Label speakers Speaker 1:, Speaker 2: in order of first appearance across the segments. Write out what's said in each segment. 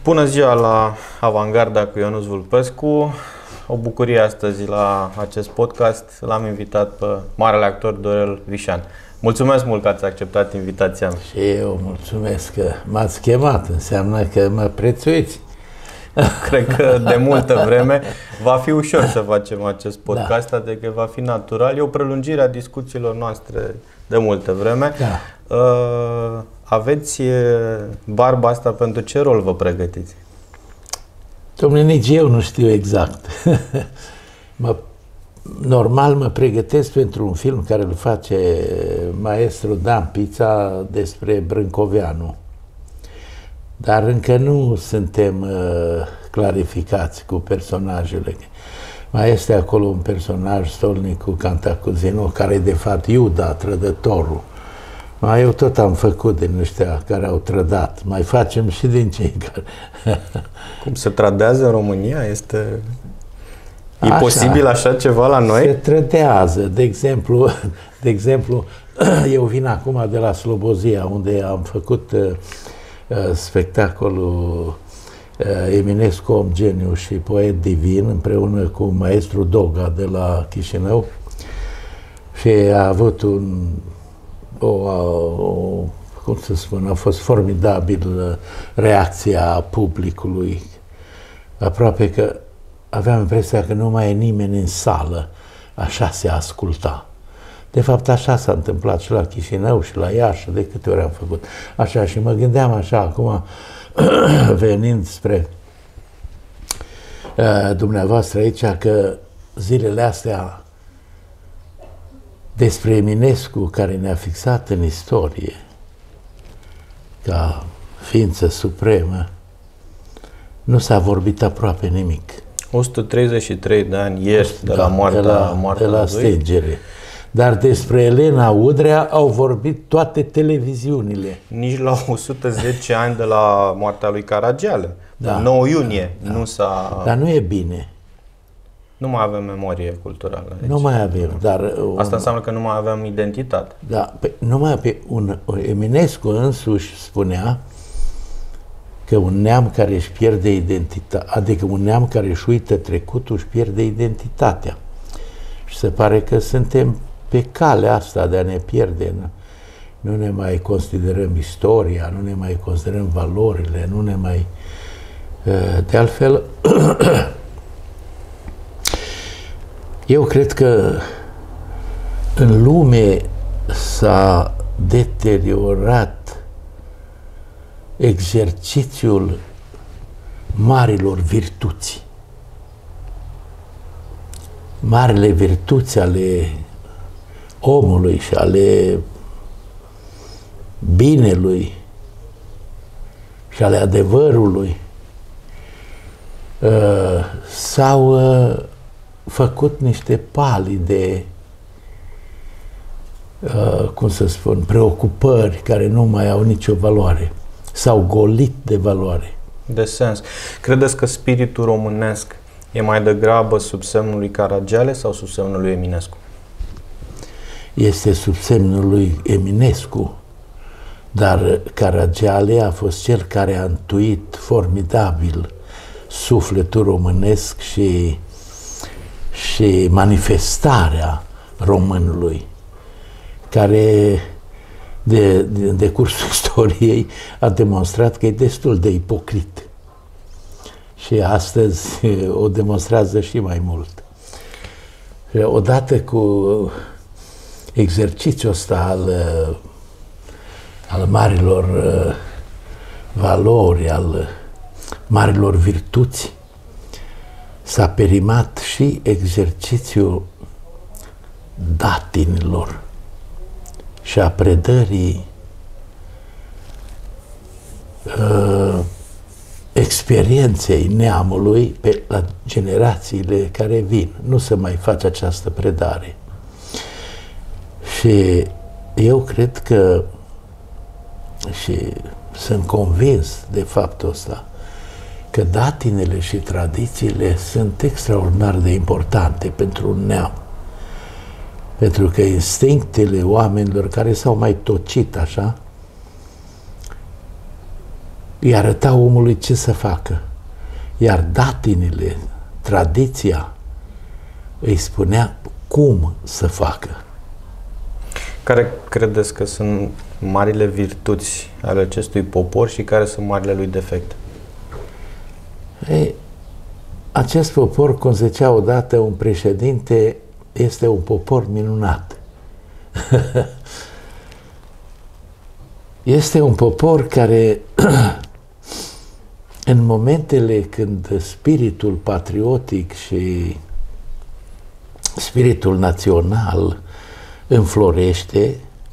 Speaker 1: Bună ziua la Avangarda cu Ionuț Vulpescu. O bucurie astăzi la acest podcast. L-am invitat pe marele actor Dorel Vișan. Mulțumesc mult că ați acceptat invitația mea.
Speaker 2: Și eu mulțumesc că m-ați chemat. Înseamnă că mă prețuiți.
Speaker 1: Cred că de multă vreme va fi ușor să facem acest podcast, da. Adică va fi natural. E o prelungire a discuțiilor noastre de multă vreme.
Speaker 2: Da.
Speaker 1: Aveți barba asta, pentru ce rol vă pregătiți?
Speaker 2: Dom'le, nici eu nu știu exact. Normal mă pregătesc pentru un film care îl face maestru Dan Pița despre Brâncoveanu. Dar încă nu suntem clarificați cu personajele. Mai este acolo un personaj, Stolnicu Cantacuzino, care e de fapt Iuda, trădătorul. Mai eu tot am făcut din ăștia care au trădat. Mai facem și din cei care...
Speaker 1: Cum se trădează în România? E posibil așa ceva la noi?
Speaker 2: Se trădează. De exemplu, eu vin acum de la Slobozia, unde am făcut spectacolul Eminescu, om geniu și poet divin, împreună cu maestru Doga de la Chișinău. Și a avut cum să spun, a fost formidabil reacția publicului. Aproape că aveam impresia că nu mai e nimeni în sală. Așa se asculta. De fapt, așa s-a întâmplat și la Chișinău și la Iași, de câte ori am făcut. Așa, și mă gândeam așa, acum, venind spre dumneavoastră aici, că zilele astea despre Eminescu, care ne-a fixat în istorie ca ființă supremă, nu s-a vorbit aproape nimic.
Speaker 1: 133 de ani ieri de la moartea
Speaker 2: de la stingere. Dar despre Elena Udrea au vorbit toate televiziunile.
Speaker 1: Nici la 110 ani de la moartea lui Caragiale. Da, 9 iunie nu s-a...
Speaker 2: Dar nu e bine.
Speaker 1: Nu mai avem memorie culturală aici.
Speaker 2: Nu mai avem, dar...
Speaker 1: Asta înseamnă că nu mai avem identitate.
Speaker 2: Da, Eminescu însuși spunea că un neam care își pierde identitatea, adică un neam care își uită trecutul își pierde identitatea. Și se pare că suntem pe calea asta de a ne pierde. Nu ne mai considerăm istoria, nu ne mai considerăm valorile, nu ne mai... De altfel, eu cred că în lume s-a deteriorat exercițiul marilor virtuți. Marile virtuți ale omului și ale binelui și ale adevărului s-au făcut niște palide, cum să spun, preocupări care nu mai au nicio valoare. S-au golit de valoare.
Speaker 1: De sens. Credeți că spiritul românesc e mai degrabă sub semnul lui Caragiale sau sub semnul lui Eminescu?
Speaker 2: Este sub semnul lui Eminescu, dar Caragiale a fost cel care a întuit formidabil sufletul românesc și manifestarea românului, care de cursul istoriei a demonstrat că e destul de ipocrit. Și astăzi o demonstrează și mai mult. Odată cu exercițiul ăsta al marilor valori, al marilor virtuți, s-a perimat și exercițiul datinilor și a predării experienței neamului la generațiile care vin. Nu se mai face această predare. Și eu cred că, și sunt convins de faptul ăsta, că datinele și tradițiile sunt extraordinar de importante pentru un neam. Pentru că instinctele oamenilor care s-au mai tocit așa, îi arăta omului ce să facă. Iar datinile, tradiția, îi spunea cum să facă.
Speaker 1: Care credeți că sunt marile virtuți ale acestui popor și care sunt marile lui defecte?
Speaker 2: Acest popor, cum zicea odată un președinte, este un popor minunat. Este un popor care, în momentele când spiritul patriotic și spiritul național înflorește,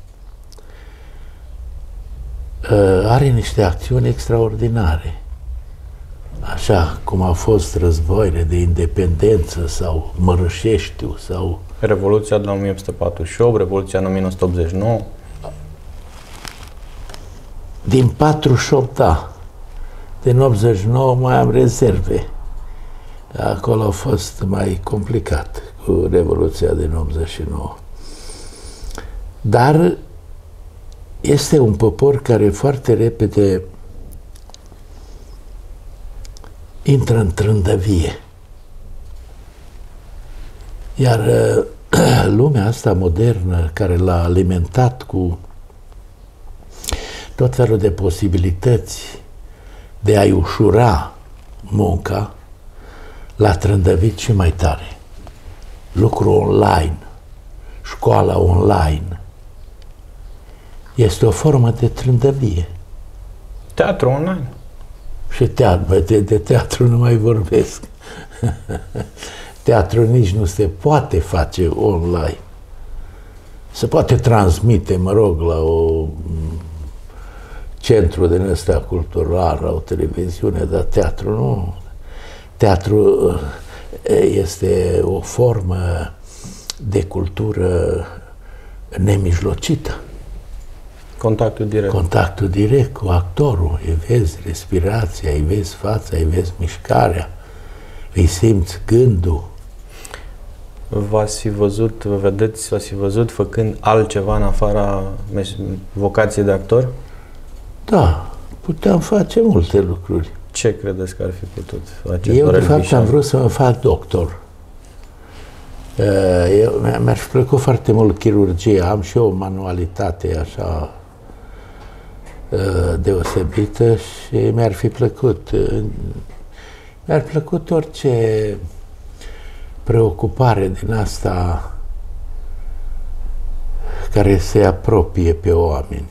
Speaker 2: are niște acțiuni extraordinare. Așa cum au fost războiile de independență sau Mărășeștiu sau...
Speaker 1: Revoluția de la 1848, Revoluția în 1989.
Speaker 2: Din 48, da. Din 89 mai am rezerve. Acolo a fost mai complicat cu Revoluția din 89. Dar este un popor care foarte repede intră în trândăvie. Iar lumea asta modernă, care l-a alimentat cu tot felul de posibilități de a-i ușura munca, l-a trândăvit și mai tare. Lucru online, școala online, este o formă de trândăvie.
Speaker 1: Teatru online.
Speaker 2: Și teatru, de teatru nu mai vorbesc. Teatru nici nu se poate face online. Se poate transmite, mă rog, la o centru din ăsta cultural, la o televiziune, dar teatru nu. Teatru este o formă de cultură nemijlocită.
Speaker 1: Contactul direct.
Speaker 2: Contactul direct cu actorul. Îi vezi respirația, îi vezi fața, îi vezi mișcarea, îi simți gândul.
Speaker 1: V-ați fi văzut, vă vedeți, v-ați fi văzut făcând altceva în afara vocației de actor?
Speaker 2: Da, puteam face multe lucruri.
Speaker 1: Ce credeți că ar fi putut face?
Speaker 2: Eu, de fapt, am vrut să mă fac doctor. Mi-ar fi plăcut foarte mult chirurgia. Am și eu o manualitate așa deosebită și mi-ar fi plăcut. Mi-ar plăcut orice preocupare din asta care se apropie pe oameni.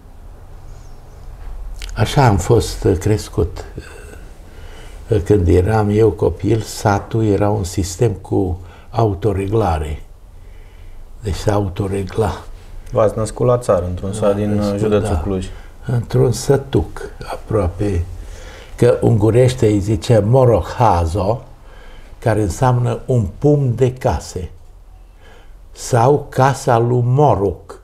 Speaker 2: Așa am fost crescut. Când eram eu copil, satul era un sistem cu autoreglare. Deci se autoregla.
Speaker 1: V-ați născut la țară, într-un sat din județul Cluj.
Speaker 2: Într-un sătuc, aproape, că ungurește îi zice Morohazo, care înseamnă un pumn de case. Sau casa lui Moroc.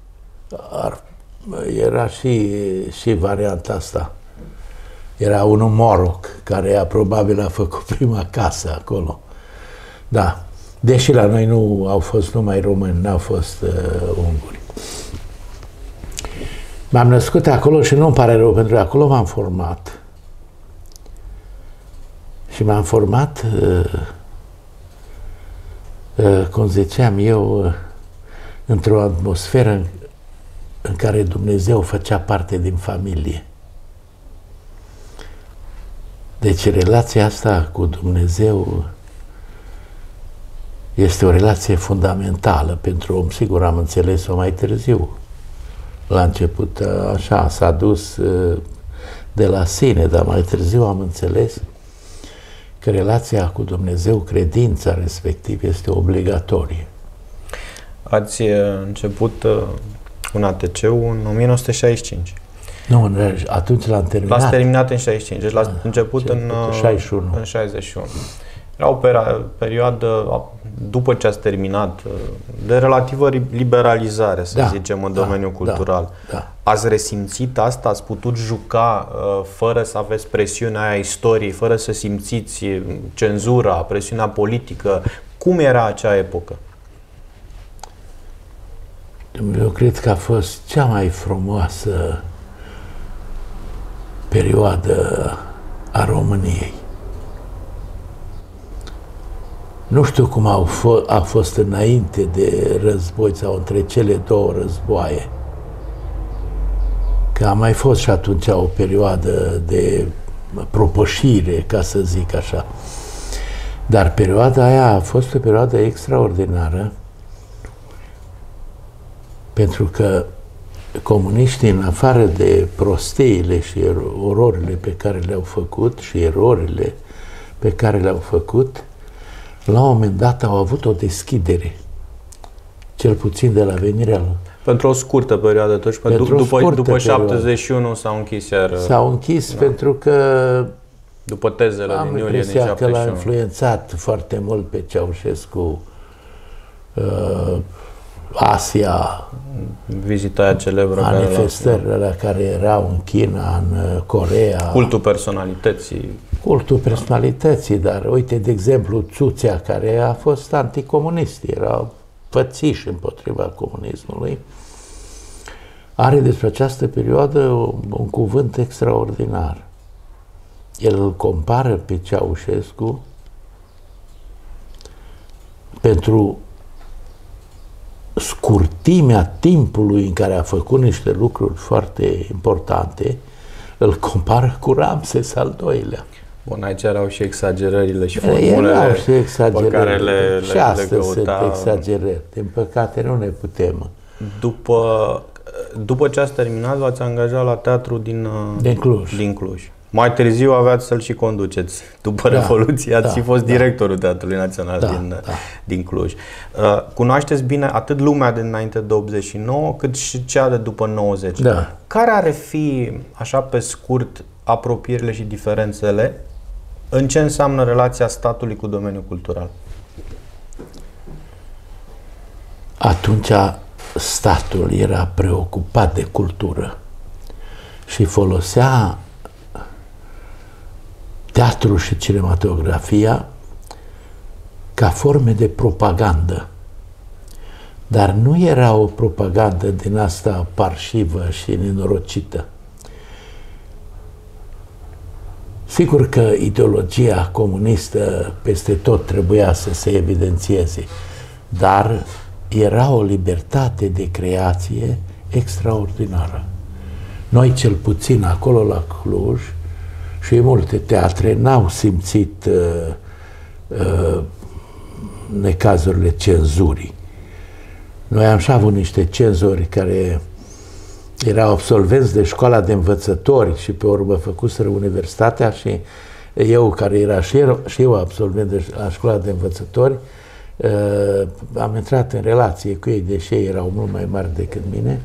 Speaker 2: Era și varianta asta. Era unul Moroc, care probabil a făcut prima casă acolo. Da. Deși la noi nu au fost numai români, n-au fost unguri. M-am născut acolo și nu-mi pare rău, pentru că acolo m-am format. Și m-am format, cum ziceam eu, într-o atmosferă în care Dumnezeu făcea parte din familie. Deci relația asta cu Dumnezeu este o relație fundamentală pentru om. Sigur, am înțeles-o mai târziu. La început așa s-a dus de la sine, dar mai târziu am înțeles că relația cu Dumnezeu, credința respectiv, este obligatorie.
Speaker 1: Ați început un ATC-ul în 1965.
Speaker 2: Nu, atunci l-am terminat.
Speaker 1: L-ați terminat în 65, deci l-ați început în
Speaker 2: 61.
Speaker 1: În 61. Era o perioadă, după ce ați terminat, de relativă liberalizare, să zicem, în domeniul cultural.
Speaker 2: Da.
Speaker 1: Ați resimțit asta? Ați putut juca fără să aveți presiunea aia istoriei, fără să simțiți cenzura, presiunea politică? Cum era acea epocă? Eu
Speaker 2: cred că a fost cea mai frumoasă perioadă a României. Nu știu cum a fost înainte de război sau între cele două războaie. Că a mai fost și atunci o perioadă de propășire, ca să zic așa. Dar perioada aia a fost o perioadă extraordinară, pentru că comuniștii, în afară de prostiile și ororile pe care le-au făcut și erorile pe care le-au făcut, la un moment dat au avut o deschidere, cel puțin de la venirea lor.
Speaker 1: Pentru o scurtă perioadă, totuși, după 71 s-au închis iar...
Speaker 2: S-au închis pentru că
Speaker 1: după tezele din iulie din 71.
Speaker 2: că l-a influențat foarte mult pe Ceaușescu Asia,
Speaker 1: vizita aia celebră,
Speaker 2: manifestările care erau în China, în Coreea.
Speaker 1: Cultul personalității.
Speaker 2: Cultul personalității, dar uite, de exemplu, Țuțea, care a fost anticomunist, era pățiș împotriva comunismului, are despre această perioadă un cuvânt extraordinar. El îl compară pe Ceaușescu pentru scurtimea timpului în care a făcut niște lucruri foarte importante, îl compară cu Ramses al II-lea.
Speaker 1: Bun, aici erau și exagerările și formulele pe care le
Speaker 2: și astăzi sunt exagerări. Din păcate nu ne putem.
Speaker 1: După ce ați terminat, v-ați angajat la teatru din Cluj. Mai târziu aveați să-l și conduceți. După Revoluție ați și fost directorul Teatrului Național din Cluj. Cunoașteți bine atât lumea de înainte de 89, cât și cea de după 90.
Speaker 2: Da.
Speaker 1: Care ar fi, așa pe scurt, apropierile și diferențele în ce înseamnă relația statului cu domeniul cultural?
Speaker 2: Atunci statul era preocupat de cultură și folosea teatru și cinematografia ca forme de propagandă. Dar nu era o propagandă din asta parșivă și nenorocită. Sigur că ideologia comunistă peste tot trebuia să se evidențieze, dar era o libertate de creație extraordinară. Noi, cel puțin acolo la Cluj, și multe teatre n-au simțit necazurile cenzurii. Noi am și avut niște cenzori care erau absolvenți de școala de învățători și pe urmă făcuseră universitatea și eu, care era și eu absolvent de la școala de învățători, am intrat în relație cu ei, deși ei erau mult mai mari decât mine,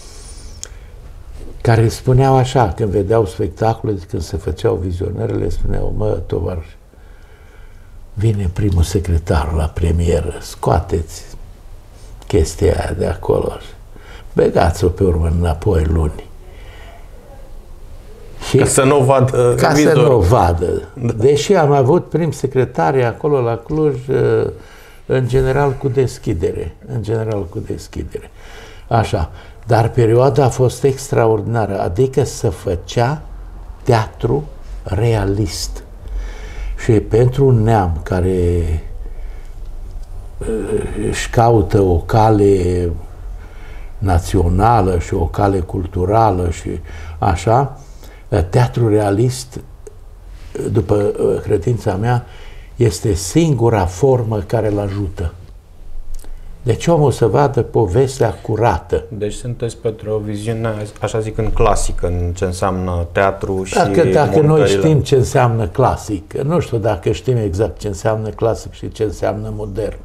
Speaker 2: care spuneau așa, când vedeau spectacole, când se făceau vizionările, spuneau: mă, tovarăș, vine primul secretar la premieră, scoateți chestia aia de acolo, băgați-o pe urmă înapoi luni. Și
Speaker 1: ca să nu o vadă
Speaker 2: ca să nu o vadă. Deși am avut prim secretari acolo la Cluj, în general cu deschidere. În general cu deschidere. Așa. Dar perioada a fost extraordinară, adică se făcea teatru realist. Și pentru un neam care își caută o cale națională și o cale culturală și așa, teatrul realist, după credința mea, este singura formă care îl ajută. Deci omul să vadă povestea curată.
Speaker 1: Deci sunteți pentru o viziune, așa zic, în clasică, în ce înseamnă teatru și
Speaker 2: Dacă noi știm ce înseamnă clasic, nu știu dacă știm exact ce înseamnă clasic și ce înseamnă modern.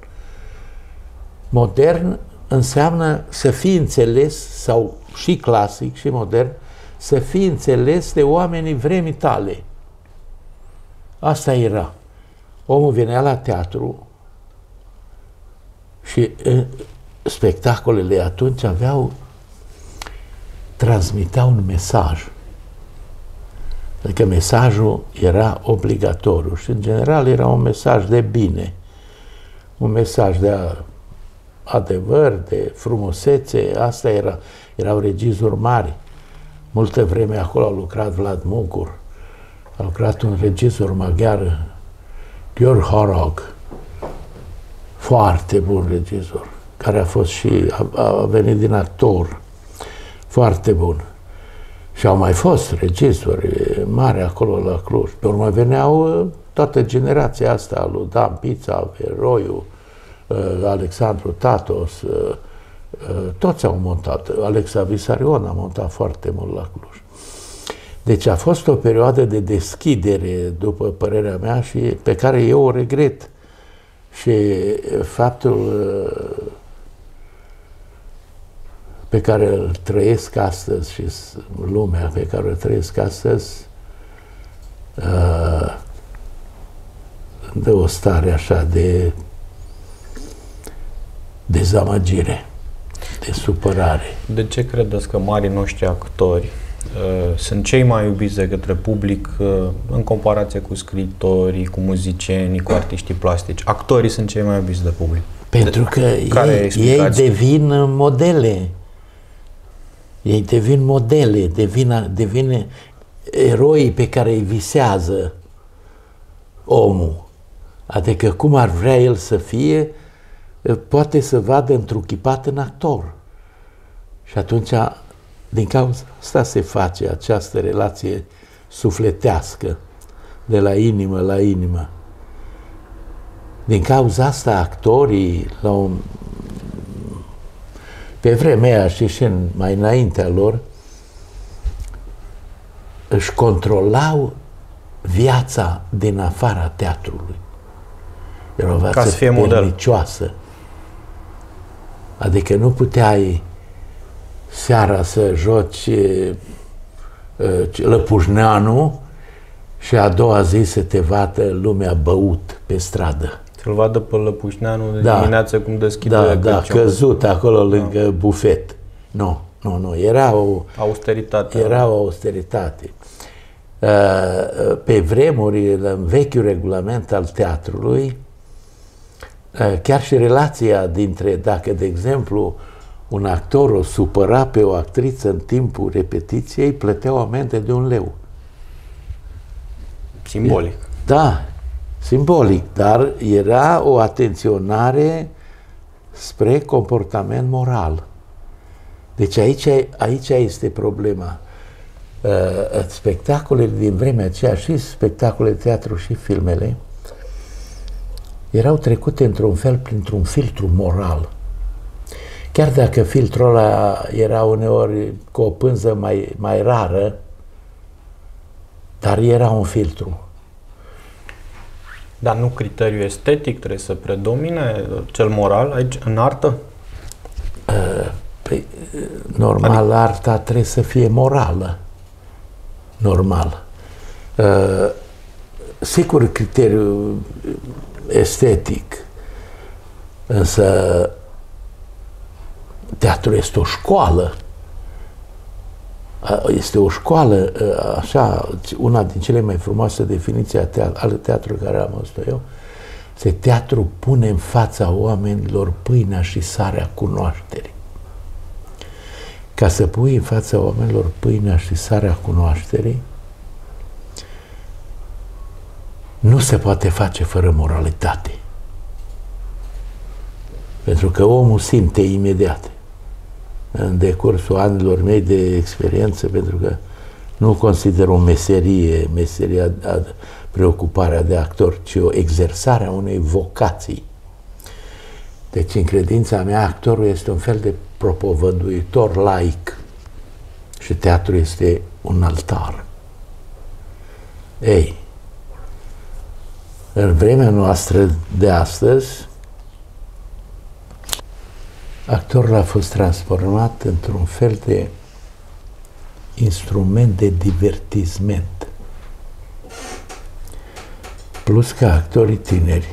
Speaker 2: Modern înseamnă să fii înțeles, sau și clasic și modern, să fii înțeles de oamenii vremii tale. Asta era. Omul venea la teatru și spectacolele atunci transmiteau un mesaj. Adică mesajul era obligatoriu și în general era un mesaj de bine, un mesaj de adevăr, de frumusețe. Asta erau regizori mari. Multă vreme acolo a lucrat Vlad Mugur, a lucrat un regizor maghiar, György Harag, foarte bun regizor, care a fost și, a venit din actor, foarte bun. Și au mai fost regizori mari acolo la Cluj. Pe urmă veneau toată generația asta, lui Dan Pița, Roiu, Alexandru Tatos, toți au montat. Alexa Visarion a montat foarte mult la Cluj. Deci a fost o perioadă de deschidere, după părerea mea, și pe care eu o regret. Și faptul pe care îl trăiesc astăzi și lumea pe care o trăiesc astăzi îmi dă o stare așa de dezamăgire, de supărare.
Speaker 1: De ce credeți că marii noștri actori sunt cei mai iubiți de către public în comparație cu scriitorii, cu muzicienii, cu artiștii plastici? Actorii sunt cei mai iubiți de public.
Speaker 2: Pentru că ei devin modele. Ei devin modele, devin eroii pe care îi visează omul. Adică cum ar vrea el să fie, poate să vadă întruchipat în actor. Și atunci, din cauza asta se face această relație sufletească, de la inimă la inimă. Din cauza asta, actorii, pe vremea aia și mai înaintea lor, își controlau viața din afara teatrului. Era o viață pernicioasă. Adică nu puteai seara să joci Lăpușneanu și a doua zi să te vadă lumea băut pe stradă.
Speaker 1: Să-l vadă pe Lăpușneanu de dimineață cum deschide
Speaker 2: căzut acolo lângă bufet. Nu. Era o
Speaker 1: austeritate.
Speaker 2: Era o austeritate. Pe vremuri, în vechiul regulament al teatrului, chiar și relația dintre, dacă, de exemplu, un actor o supăra pe o actriță în timpul repetiției, plătea o amendă de 1 leu.
Speaker 1: Simbolic.
Speaker 2: Da, simbolic, dar era o atenționare spre comportament moral. Deci aici este problema. Spectacolele din vremea aceea, și spectacolele de teatru și filmele, erau trecute într-un fel printr-un filtru moral. Chiar dacă filtrul ăla era uneori cu o pânză mai rară, dar era un filtru.
Speaker 1: Dar nu criteriul estetic trebuie să predomine, cel moral aici, în artă?
Speaker 2: Normal, arta trebuie să fie morală. Normal. Sigur, criteriul estetic, însă teatrul este o școală. Este o școală, așa, una din cele mai frumoase definiții ale teatrului care am văzut eu, este: teatru pune în fața oamenilor pâinea și sarea cunoașterii. Ca să pui în fața oamenilor pâinea și sarea cunoașterii, nu se poate face fără moralitate. Pentru că omul simte imediat, în decursul anilor mei de experiență, pentru că nu consider o meseria preocuparea de actor, ci o exersare a unei vocații. Deci, în credința mea, actorul este un fel de propovăduitor laic și teatrul este un altar. Ei, în vremea noastră de astăzi, actorul a fost transformat într-un fel de instrument de divertisment. Plus că actorii tineri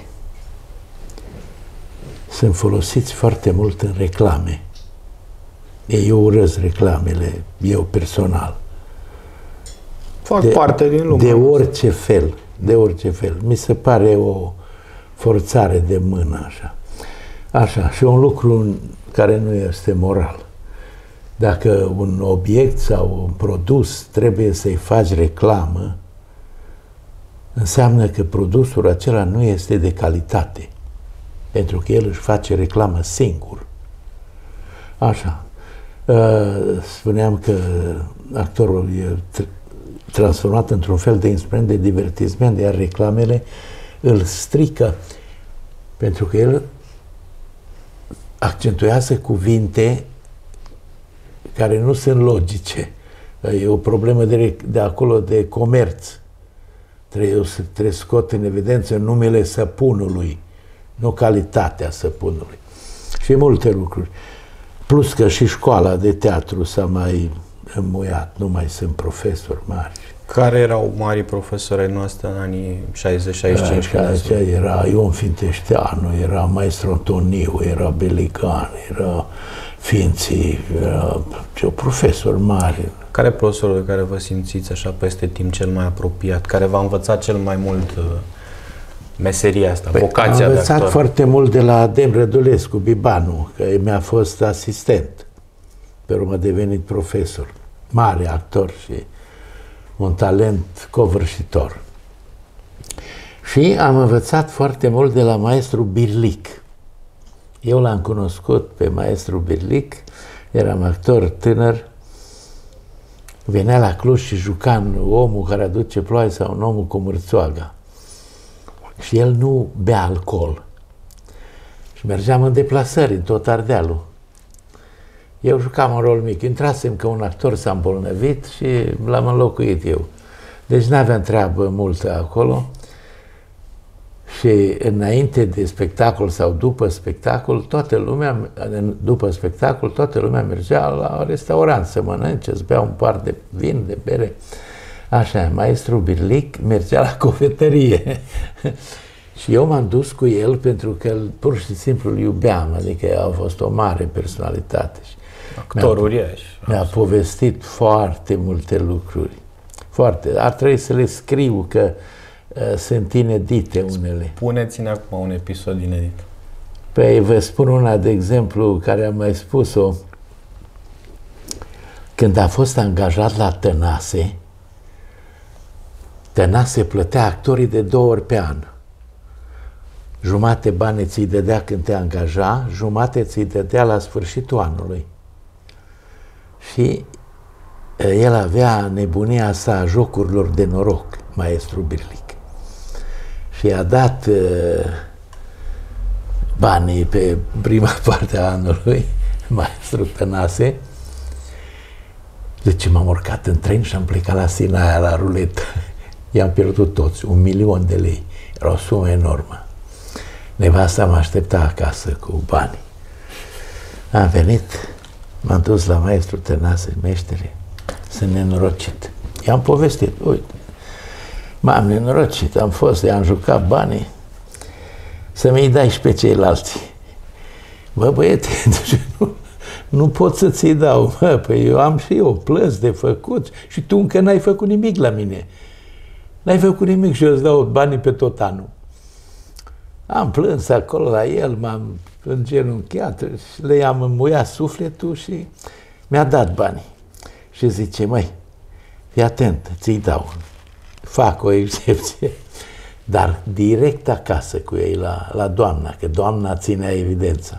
Speaker 2: sunt folosiți foarte mult în reclame. Eu urăsc reclamele, eu personal.
Speaker 1: Fac parte din lume.
Speaker 2: De orice fel, de orice fel. Mi se pare o forțare de mână, așa. Așa, și un lucru care nu este moral. Dacă un obiect sau un produs trebuie să-i faci reclamă, înseamnă că produsul acela nu este de calitate, pentru că el își face reclamă singur. Așa. Spuneam că actorul e transformat într-un fel de instrument de divertisment, iar reclamele îl strică, pentru că el accentuează cuvinte care nu sunt logice. E o problemă de acolo de comerț. Trebuie scot în evidență numele săpunului, nu calitatea săpunului. Și multe lucruri. Plus că și școala de teatru s-a mai înmuiat, nu mai sunt profesori mari.
Speaker 1: Care erau mari profesori ai noastre în anii 60-65?
Speaker 2: Era Ion Finteșteanu, era Maestru Antoniu, era Beligan, era Finții, era profesori mari.
Speaker 1: Care profesorul de care vă simțiți așa peste timp cel mai apropiat? Care v-a învățat cel mai mult meseria asta, vocația de actor?
Speaker 2: Am învățat foarte mult de la Adem Rădulescu, Bibanu, că mi-a fost asistent. Pe urmă a devenit profesor, mare actor și un talent covârșitor. Și am învățat foarte mult de la maestru Birlic. Eu l-am cunoscut pe maestru Birlic, eram actor tânăr, venea la Cluj și juca în Omul care aduce ploaie sau în Omul cu mârțoaga. Și el nu bea alcool. Și mergeam în deplasări în tot Ardealul. Eu jucam un rol mic. Intrasem că un actor s-a îmbolnăvit și l-am înlocuit eu. Deci n-aveam treabă multă acolo. Și înainte de spectacol sau după spectacol, toată lumea mergea la restaurant să mănânce, să bea un par de vin, de bere. Așa, maestru Birlic mergea la cofetărie. Și eu m-am dus cu el pentru că pur și simplu îl iubeam, adică a fost o mare personalitate.
Speaker 1: Actor uriaș.
Speaker 2: Mi-a povestit foarte multe lucruri. Foarte. Ar trebui să le scriu, că sunt inedite unele.
Speaker 1: Puneți-ne acum un episod inedit.
Speaker 2: Păi vă spun una, de exemplu, care am mai spus-o. Când a fost angajat la Tănase, Tănase plătea actorii de 2 ori pe an. Jumate bani ți-i dădea când te angaja, jumate ți-i dădea la sfârșitul anului. Și el avea nebunia asta a jocurilor de noroc, maestru Birlic. Și a dat banii pe prima parte a anului, maestru Tănase. Deci m-am urcat în tren și am plecat la Sinaia, la ruletă. I-am pierdut toți, 1.000.000 de lei. Era o sumă enormă. Nevasta mă aștepta acasă cu banii. Am venit, m-am dus la maestru Tănase, meștere, sunt nenorocit. I-am povestit, uite, m-am nenorocit, am fost, i-am jucat banii, să mi-i dai și pe ceilalți. Bă, băiete, nu pot să ți-i dau, mă, păi eu am și eu plăți de făcut și tu încă n-ai făcut nimic la mine. N-ai făcut nimic și eu îți dau banii pe tot anul. Am plâns acolo la el, m-am îngenunchiat și le-am înmuiat sufletul și mi-a dat banii. Și zice, măi, fii atent, ți-i dau, fac o excepție, dar direct acasă cu ei, la doamna, că doamna ținea evidența.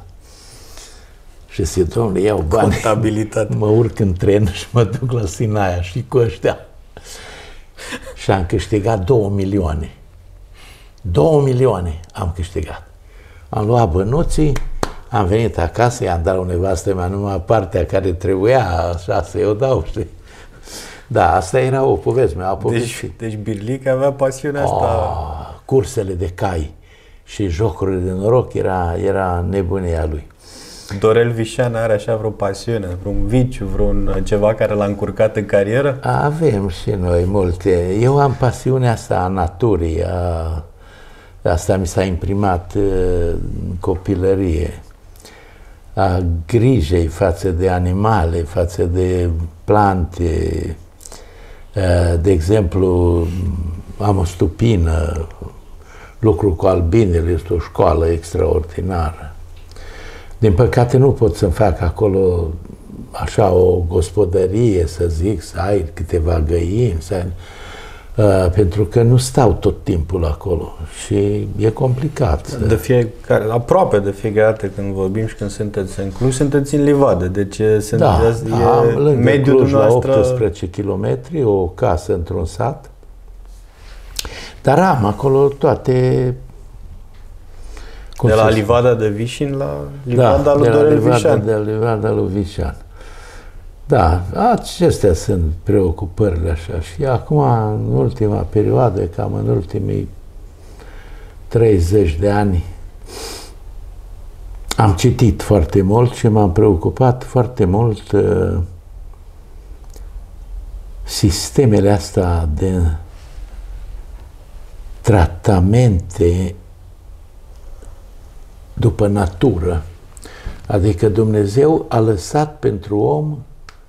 Speaker 2: Și zice, domnule, iau bani, mă urc în tren și mă duc la Sinaia și cu ăștia. Și am câștigat 2 milioane. 2 milioane am câștigat. Am luat bănuții, am venit acasă, i-am dat la nevastă mea numai partea care trebuia, așa să eu dau, știi? Da, asta era o poveste mea.
Speaker 1: Deci Birlic avea pasiunea asta.
Speaker 2: Cursele de cai și jocurile de noroc era nebunia lui.
Speaker 1: Dorel Vișan are așa vreo pasiune, vreun viciu, vreun ceva care l-a încurcat în carieră?
Speaker 2: Avem și noi multe. Eu am pasiunea asta a naturii, asta mi s-a imprimat în copilărie, a grijei față de animale, față de plante. De exemplu, am o stupină, lucru cu albinele, este o școală extraordinară. Din păcate nu pot să-mi fac acolo așa o gospodărie, să zic, să ai câteva găini, pentru că nu stau tot timpul acolo și e complicat.
Speaker 1: Aproape de fiecare dată când vorbim și când sunteți în Cluj, sunteți în livadă, deci e
Speaker 2: lângă
Speaker 1: mediul
Speaker 2: Cluj,
Speaker 1: dumneavoastră...
Speaker 2: la 18 km, o casă într-un sat, dar am acolo toate...
Speaker 1: De la Livada de Vișin la Livada lui Dorel Vișan.
Speaker 2: De la Livada lui Vișan. Da, acestea sunt preocupările așa. Și acum, în ultima perioadă, cam în ultimii 30 de ani, am citit foarte mult și m-am preocupat foarte mult sistemele astea de tratamente după natură. Adică Dumnezeu a lăsat pentru om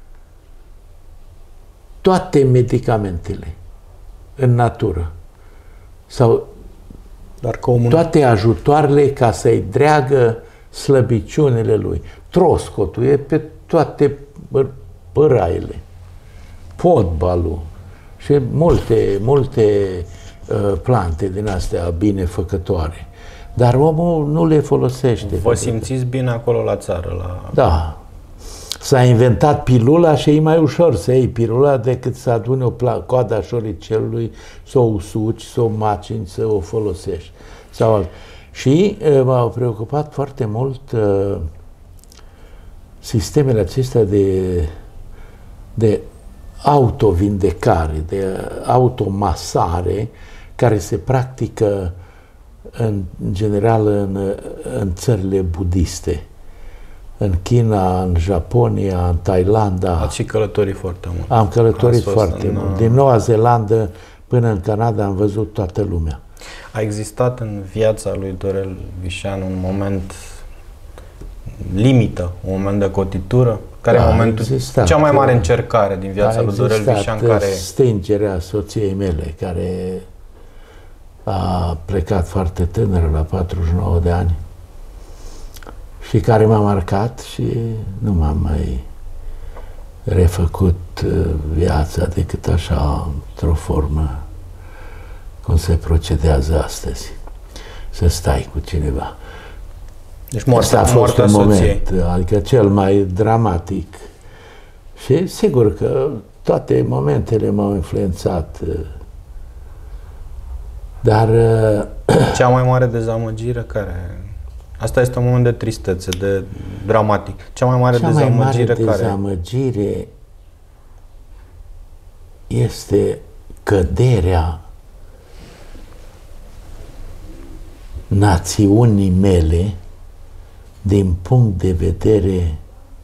Speaker 2: toate medicamentele în natură sau toate ajutoarele ca să-i dreagă slăbiciunile lui. Troscotul e pe toate păraile, potbalul și multe plante din astea binefăcătoare. Dar omul nu le folosește.
Speaker 1: Vă simțiți bine acolo la țară?
Speaker 2: Da. S-a inventat pilula și e mai ușor să iei pilula decât să aduni o coada șoricelului, să o usuci, să o macini, să o folosești. Și m-au preocupat foarte mult sistemele acestea de autovindecare, de automasare, care se practică în general în țările budiste. În China, în Japonia, în Thailanda.
Speaker 1: Ați și călătorit foarte mult.
Speaker 2: Am călătorit foarte mult. Din Noua Zeelandă până în Canada am văzut toată lumea.
Speaker 1: A existat în viața lui Dorel Vișan un moment limită, un moment de cotitură? Care e momentul, cea mai mare încercare din viața lui Dorel Vișan?
Speaker 2: Stingerea soției mele, care a plecat foarte tânără, la 49 de ani, și care m-a marcat și nu m-am mai refăcut viața decât așa, într-o formă cum se procedează astăzi. Să stai cu cineva.
Speaker 1: Deci moartea soției.
Speaker 2: Moment, adică cel mai dramatic. Și sigur că toate momentele m-au influențat. Dar...
Speaker 1: Cea mai mare dezamăgire care... Asta este un moment de tristețe, de dramatic. Cea mai mare
Speaker 2: dezamăgire este căderea națiunii mele din punct de vedere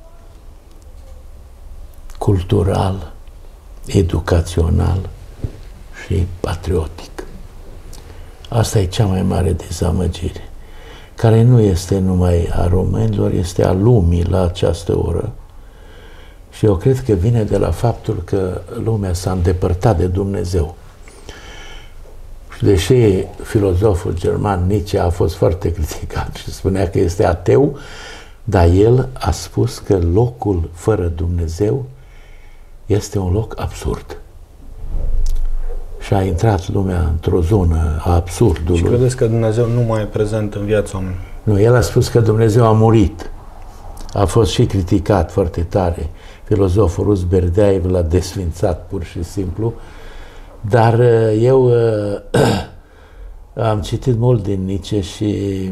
Speaker 2: cultural, educațional și patriotic. Asta e cea mai mare dezamăgire, care nu este numai a românilor, este a lumii la această oră. Și eu cred că vine de la faptul că lumea s-a îndepărtat de Dumnezeu. Și deși filozoful german Nietzsche a fost foarte criticat și spunea că este ateu, dar el a spus că locul fără Dumnezeu este un loc absurd. Și a intrat lumea într-o zonă a absurdului.
Speaker 1: Și credeți că Dumnezeu nu mai e prezent în viața oamenilor?
Speaker 2: Nu, el a spus că Dumnezeu a murit. A fost și criticat foarte tare. Filozoful rus Berdeaev l-a desfințat pur și simplu. Dar eu am citit mult din Nietzsche și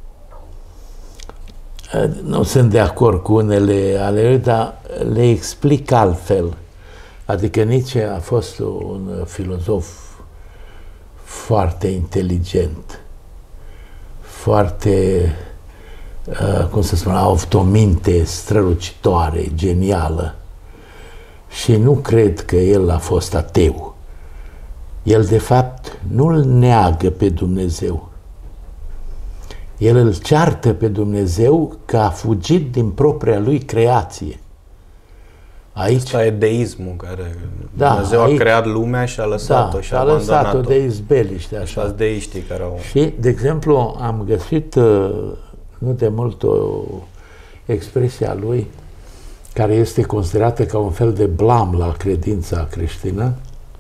Speaker 2: nu sunt de acord cu unele ale lui, dar le explic altfel. Adică Nietzsche a fost un filozof foarte inteligent, foarte, cum să spun, a avut o minte strălucitoare, genială. Și nu cred că el a fost ateu. El, de fapt, nu îl neagă pe Dumnezeu. El îl ceartă pe Dumnezeu că a fugit din propria lui creație. Aici,
Speaker 1: asta e deismul, care Dumnezeu a creat lumea și a lăsat-o și a abandonat-o.
Speaker 2: A lăsat-o de izbeliște.
Speaker 1: Așa deiștii care au...
Speaker 2: Și, de exemplu, am găsit nu de mult o expresie a lui care este considerată ca un fel de blam la credința creștină.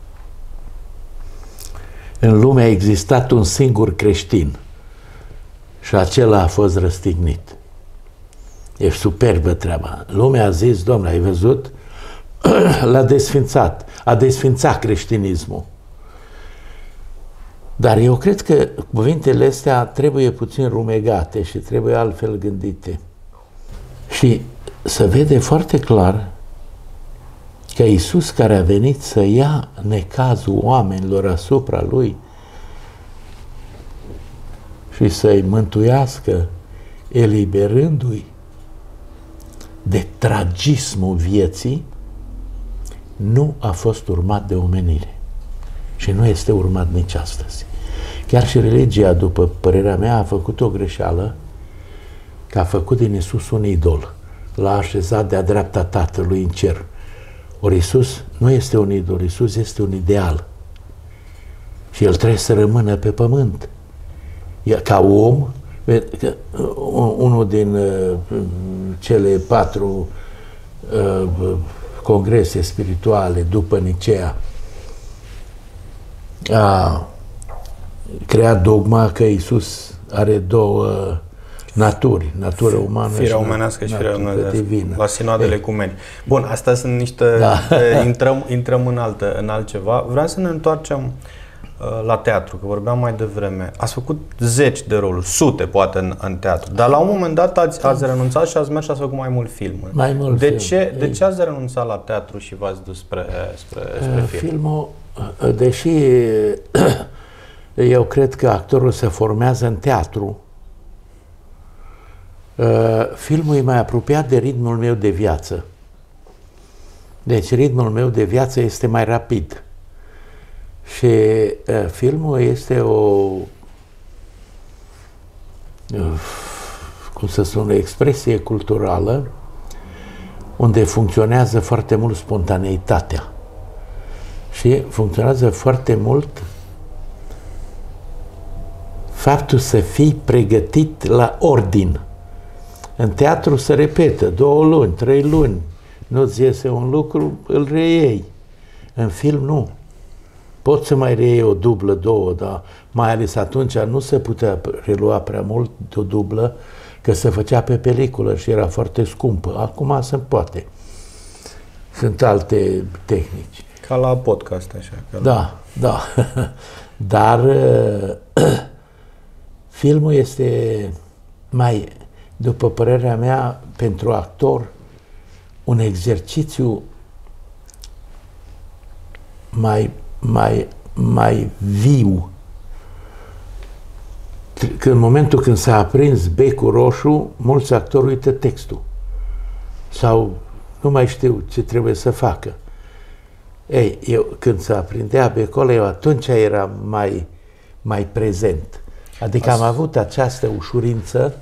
Speaker 2: În lume a existat un singur creștin și acela a fost răstignit. E superbă treaba. Lumea a zis, Doamne, ai văzut? L-a desfințat. A desfințat creștinismul. Dar eu cred că cuvintele astea trebuie puțin rumegate și trebuie altfel gândite. Și se vede foarte clar că Iisus, care a venit să ia necazul oamenilor asupra Lui și să-i mântuiască, eliberându-i de tragismul vieții, nu a fost urmat de omenire. Și nu este urmat nici astăzi. Chiar și religia, după părerea mea, a făcut o greșeală, că a făcut din Iisus un idol. L-a așezat de-a dreapta Tatălui în cer. Ori Iisus nu este un idol, Iisus este un ideal. Și El trebuie să rămână pe pământ. Ca om, unul din cele 4 congrese spirituale după Nicea a creat dogma că Iisus are 2 naturi, natura umană
Speaker 1: firea omenească și firea
Speaker 2: divină.
Speaker 1: La sinoadele ecumeni. Bun, astea sunt niște...
Speaker 2: Da.
Speaker 1: Intrăm în altceva. Vreau să ne întoarcem la teatru, că vorbeam mai devreme. Ați făcut 10 de roluri, sute poate în teatru, dar la un moment dat ați renunțat și ați mers și ați făcut mai mult film.
Speaker 2: Mai mult
Speaker 1: de
Speaker 2: film.
Speaker 1: De ce ați renunțat la teatru și v-ați dus spre film?
Speaker 2: Filmul, deși eu cred că actorul se formează în teatru, filmul e mai apropiat de ritmul meu de viață. Deci ritmul meu de viață este mai rapid. Și filmul este cum să spun, o expresie culturală unde funcționează foarte mult spontaneitatea. Și funcționează foarte mult faptul să fii pregătit la ordin. În teatru se repetă 2 luni, 3 luni. Nu-ți iese un lucru, îl reiei. În film nu. Poți să mai reiei o dublă, 2, dar mai ales atunci nu se putea relua prea mult de o dublă, că se făcea pe peliculă și era foarte scumpă. Acum se poate. Sunt alte tehnici.
Speaker 1: Ca la podcast, așa.
Speaker 2: Da, da. Dar filmul este mai, după părerea mea, pentru actor, un exercițiu mai viu. Că în momentul când s-a aprins becul roșu, mulți actori uită textul. Sau nu mai știu ce trebuie să facă. Ei, eu când se aprindea becul ăla, eu atunci eram mai prezent. Adică am avut această ușurință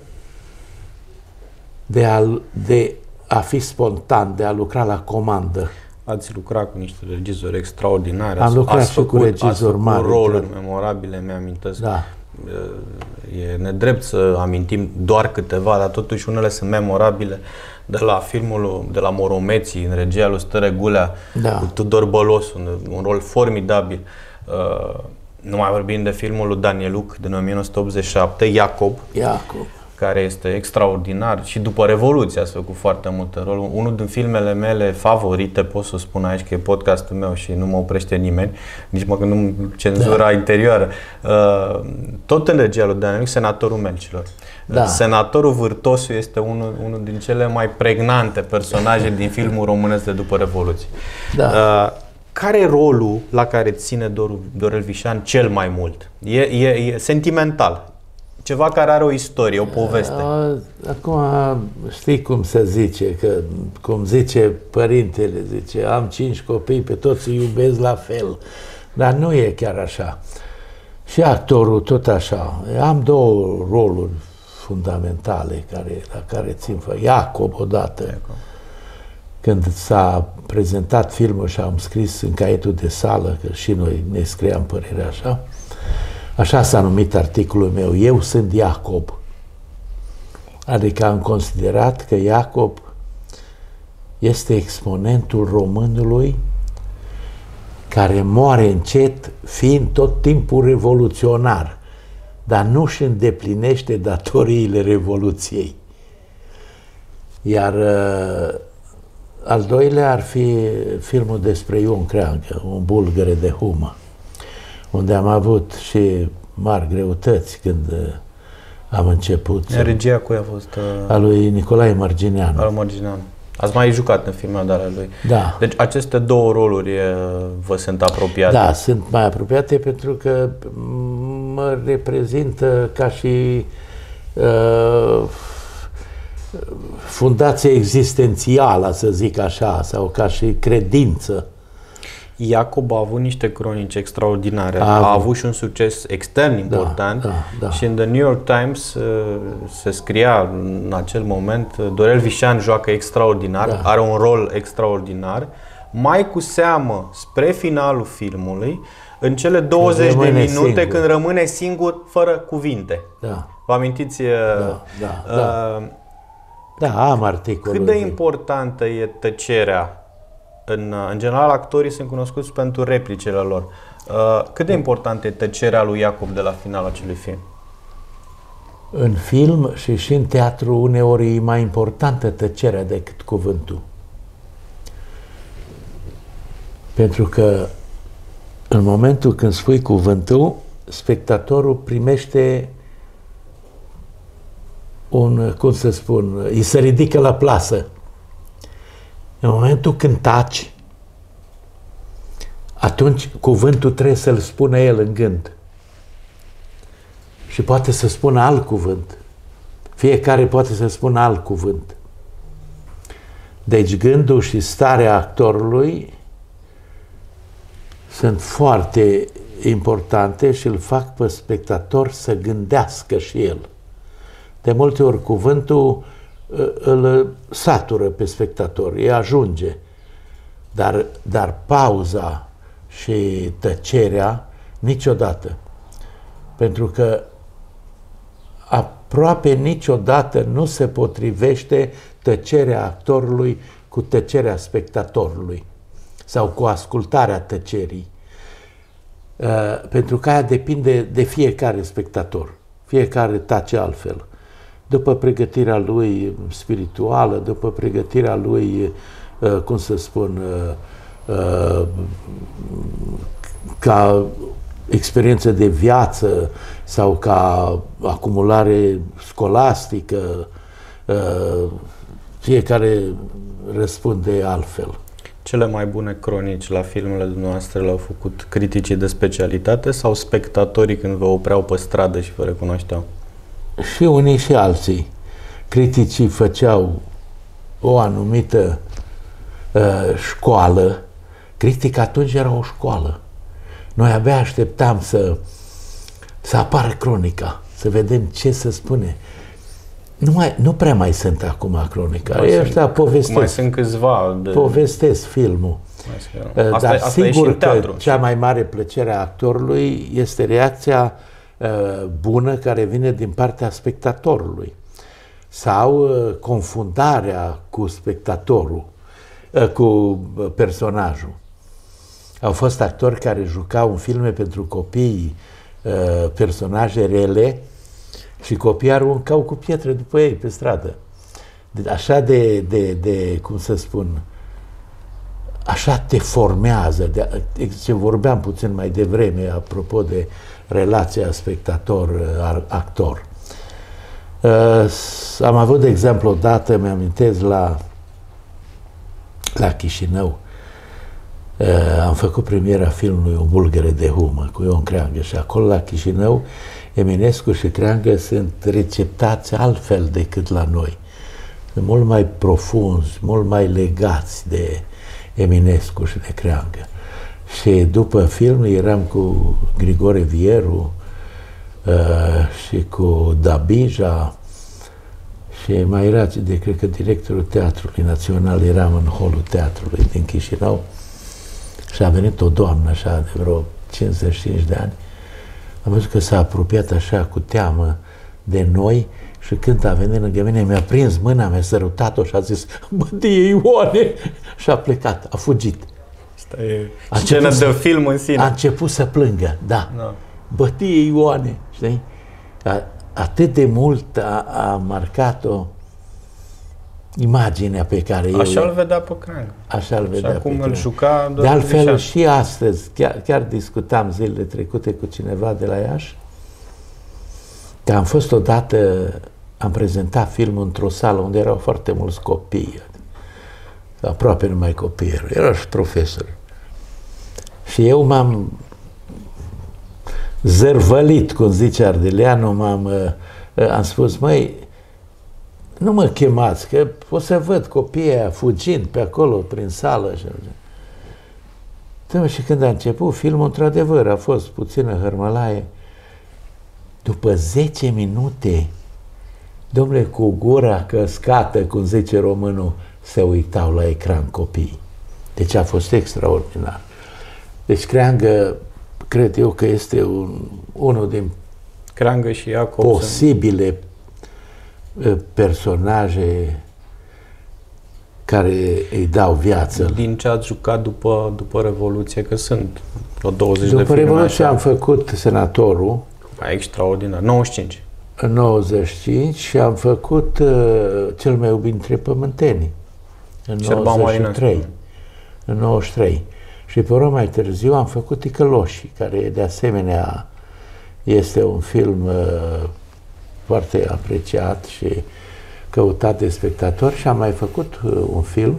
Speaker 2: de a fi spontan, de a lucra la comandă.
Speaker 1: Ați lucrat cu niște regizori extraordinari.
Speaker 2: Am lucrat și cu regizori mari.
Speaker 1: Roluri memorabile, mi-amintesc.
Speaker 2: Da.
Speaker 1: E nedrept să amintim doar câteva, dar totuși unele sunt memorabile. De la filmul de la Moromeții, în regia lui Stăre Gulea,
Speaker 2: da,
Speaker 1: cu Tudor Bălos, un rol formidabil. Nu mai vorbim de filmul lui Daniel Luc din 1987, Iacob, care este extraordinar. Și după Revoluție ați făcut foarte multe roluri. Unul din filmele mele favorite, pot să spun aici că e podcastul meu și nu mă oprește nimeni, nici măcar nu cenzura interioară. Tot în regia lui Daniel Luc, Senatorul Melcilor. Da. Senatorul Vârtosu este unul din cele mai pregnante personaje din filmul românesc de după Revoluție. Da. Care e rolul la care ține Dorel Vișan cel mai mult? E sentimental. Ceva care are o istorie, o poveste.
Speaker 2: Acum știi cum se zice, că cum zice părintele, zice, am 5 copii, pe toți îi iubesc la fel. Dar nu e chiar așa. Și actorul tot așa. Am 2 roluri fundamentale la care țin. Iacob odată. Când s-a prezentat filmul și am scris în caietul de sală, că și noi ne scriam părerea așa, așa s-a numit articolul meu, Eu sunt Iacob. Adică am considerat că Iacob este exponentul românului care moare încet, fiind tot timpul revoluționar, dar nu își îndeplinește datoriile Revoluției. Iar al doilea ar fi filmul despre Ion Creangă, un bulgăre de humă, unde am avut și mari greutăți când am început.
Speaker 1: Regia cui a fost?
Speaker 2: A lui Nicolae Mărgineanu.
Speaker 1: Al Mărgineanu. Ați mai jucat în filmele de ale lui.
Speaker 2: Da.
Speaker 1: Deci aceste două roluri vă sunt apropiate.
Speaker 2: Da, sunt mai apropiate pentru că mă reprezintă ca și fundație existențială, să zic așa, sau ca și credință.
Speaker 1: Iacob a avut niște cronici extraordinare. A avut și un succes extern important.
Speaker 2: Da.
Speaker 1: Și în The New York Times se scria în acel moment: Dorel Vișan joacă extraordinar, are un rol extraordinar. Mai cu seamă, spre finalul filmului, în cele 20 de minute singur, când rămâne singur, fără cuvinte.
Speaker 2: Da.
Speaker 1: Vă amintiți?
Speaker 2: Da, am articolul.
Speaker 1: Cât de importantă e tăcerea? În general, actorii sunt cunoscuți pentru replicile lor. Cât de importantă e tăcerea lui Iacob de la finalul acelui film?
Speaker 2: În film și în teatru uneori e mai importantă tăcerea decât cuvântul. Pentru că în momentul când spui cuvântul, spectatorul primește cum să spun, îi se ridică la plasă. În momentul când taci, atunci cuvântul trebuie să-l spună el în gând. Și poate să spună alt cuvânt. Fiecare poate să spună alt cuvânt. Deci gândul și starea actorului sunt foarte importante și îl fac pe spectator să gândească și el. De multe ori cuvântul îl satură pe spectator, îi ajunge. Dar pauza și tăcerea niciodată. Pentru că aproape niciodată nu se potrivește tăcerea actorului cu tăcerea spectatorului sau cu ascultarea tăcerii. Pentru că aia depinde de fiecare spectator. Fiecare tace altfel. După pregătirea lui spirituală, după pregătirea lui, cum să spun, ca experiență de viață sau ca acumulare scolastică, fiecare răspunde altfel.
Speaker 1: Cele mai bune cronici la filmele dumneavoastră le-au făcut criticii de specialitate sau spectatorii când vă opreau pe stradă și vă recunoșteau?
Speaker 2: Și unii și alții. Criticii făceau o anumită școală. Critica atunci era o școală. Noi abia așteptam să apară cronica, să vedem ce se spune. Nu prea mai sunt acum cronica. Ăștia povestesc.
Speaker 1: Mai sunt câțiva.
Speaker 2: Povestesc filmul. Dar sigur că cea mai mare plăcere a actorului este reacția bună care vine din partea spectatorului sau confundarea cu spectatorul, cu personajul. Au fost actori care jucau în filme pentru copii personaje rele și copiii aruncau cu pietre după ei pe stradă. Așa cum să spun, așa te formează. Ce vorbeam puțin mai devreme apropo de relația spectator-actor. Am avut, de exemplu, odată, mi-amintesc, la Chișinău, am făcut premiera filmului O bulgăre de humă cu Ion Creangă și acolo la Chișinău Eminescu și Creangă sunt receptați altfel decât la noi. Sunt mult mai profunzi, mult mai legați de Eminescu și de Creangă. Și după film eram cu Grigore Vieru și cu Dabija și mai era, cred că directorul Teatrului Național, eram în holul teatrului din Chișinău și a venit o doamnă așa de vreo 55 de ani. Am văzut că s-a apropiat așa cu teamă de noi și Și când a venit lângă mine, mi-a prins mâna, mi-a sărutat-o și a zis, bătie Ioane! Și a plecat, a fugit.
Speaker 1: Asta e scenă de film în sine.
Speaker 2: A început să plângă, da. Bătie Ioane, știi? Atât de mult a marcat-o imaginea pe care
Speaker 1: Așa îl vedea pe Creangă.
Speaker 2: Așa îl vedea.
Speaker 1: Și acum îl juca
Speaker 2: de altfel și astăzi, chiar discutam zilele trecute cu cineva de la Iași, că am fost odată, am prezentat filmul într-o sală unde erau foarte mulți copii, aproape numai copii erau și profesori. Și eu m-am zărvălit, cum zice Ardeleanu, am spus, măi, nu mă chemați, că o să văd copiii aia fugind pe acolo, prin sală. Și când a început filmul, într-adevăr, a fost puțină hărmălaie. După 10 minute, domnule, cu gura căscată, cum zice românul, se uitau la ecran copiii. Deci a fost extraordinar. Deci Creangă, cred eu că este unul din
Speaker 1: Creangă și Iacob
Speaker 2: posibile personaje care îi dau viață.
Speaker 1: Din ce ați jucat după Revoluție, că sunt vreo 20 de filme.
Speaker 2: După Revoluție am făcut Senatorul.
Speaker 1: Extraordinar, 95.
Speaker 2: În 95 și am făcut Cel mai iubit dintre pământeni. În 93. În 93. Și pe urmă mai târziu am făcut Ticăloșii, care de asemenea este un film foarte apreciat și căutat de spectatori, și am mai făcut un film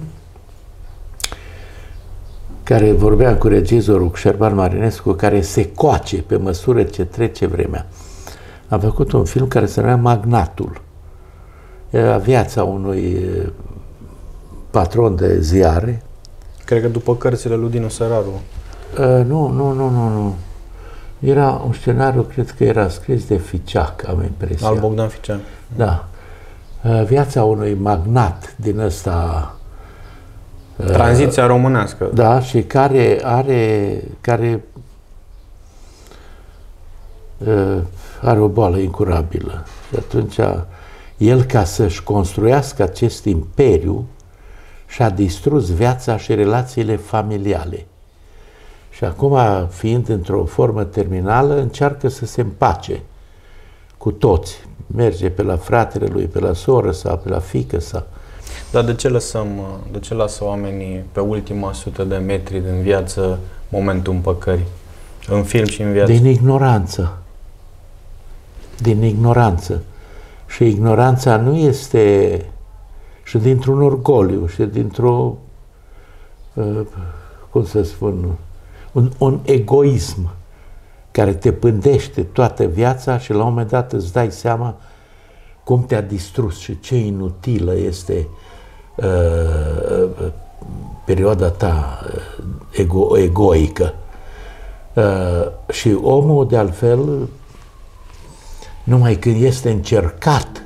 Speaker 2: care vorbeam cu regizorul, cu Șerban Marinescu, care se coace pe măsură ce trece vremea. Am făcut un film care se numea Magnatul. Era viața unui patron de ziare.
Speaker 1: Cred că după cărțile lui Dinu Săraru.
Speaker 2: Nu. Era un scenariu, cred că era scris de Ficeac, am impresia.
Speaker 1: Al Bogdan Ficeac.
Speaker 2: Da. Viața unui magnat din ăsta...
Speaker 1: Tranziția românească.
Speaker 2: Da, și care are o boală incurabilă. Și atunci el, ca să-și construiască acest imperiu, și-a distrus viața și relațiile familiale. Și acum, fiind într-o formă terminală, încearcă să se împace cu toți. Merge pe la fratele lui, pe la soră sa, pe la fiică sa.
Speaker 1: Dar de ce lasă oamenii pe ultima 100 de metri din viață momentul împăcării? În film și în viață?
Speaker 2: Din ignoranță. Din ignoranță. Și ignoranța nu este... și dintr-un orgoliu, și dintr-o... cum să spun... un egoism care te pândește toată viața și la un moment dat îți dai seama cum te-a distrus și ce inutilă este perioada ta egoică. Și omul, de altfel, numai când este încercat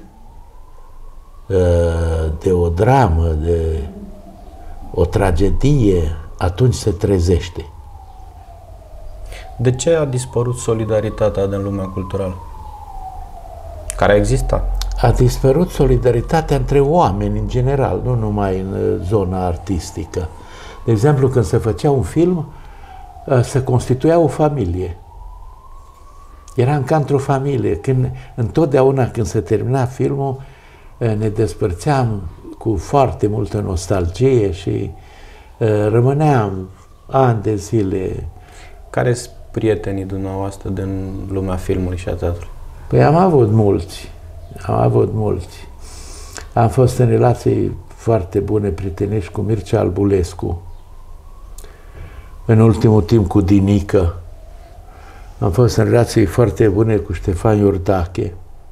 Speaker 2: de o dramă, de o tragedie, atunci se trezește.
Speaker 1: De ce a dispărut solidaritatea din lumea culturală? Care exista?
Speaker 2: A dispărut solidaritatea între oameni în general, nu numai în zona artistică. De exemplu, când se făcea un film, se constituia o familie. Eram ca într-o familie. Întotdeauna când se termina filmul, ne despărțeam cu foarte multă nostalgie și rămâneam ani de zile.
Speaker 1: Care sunt prietenii dumneavoastră din lumea filmului și a teatrului?
Speaker 2: Păi am avut mulți. Am fost în relații foarte bune, prietenești cu Mircea Albulescu. În ultimul timp cu Dinică. Am fost în relații foarte bune cu Ștefan Iordache.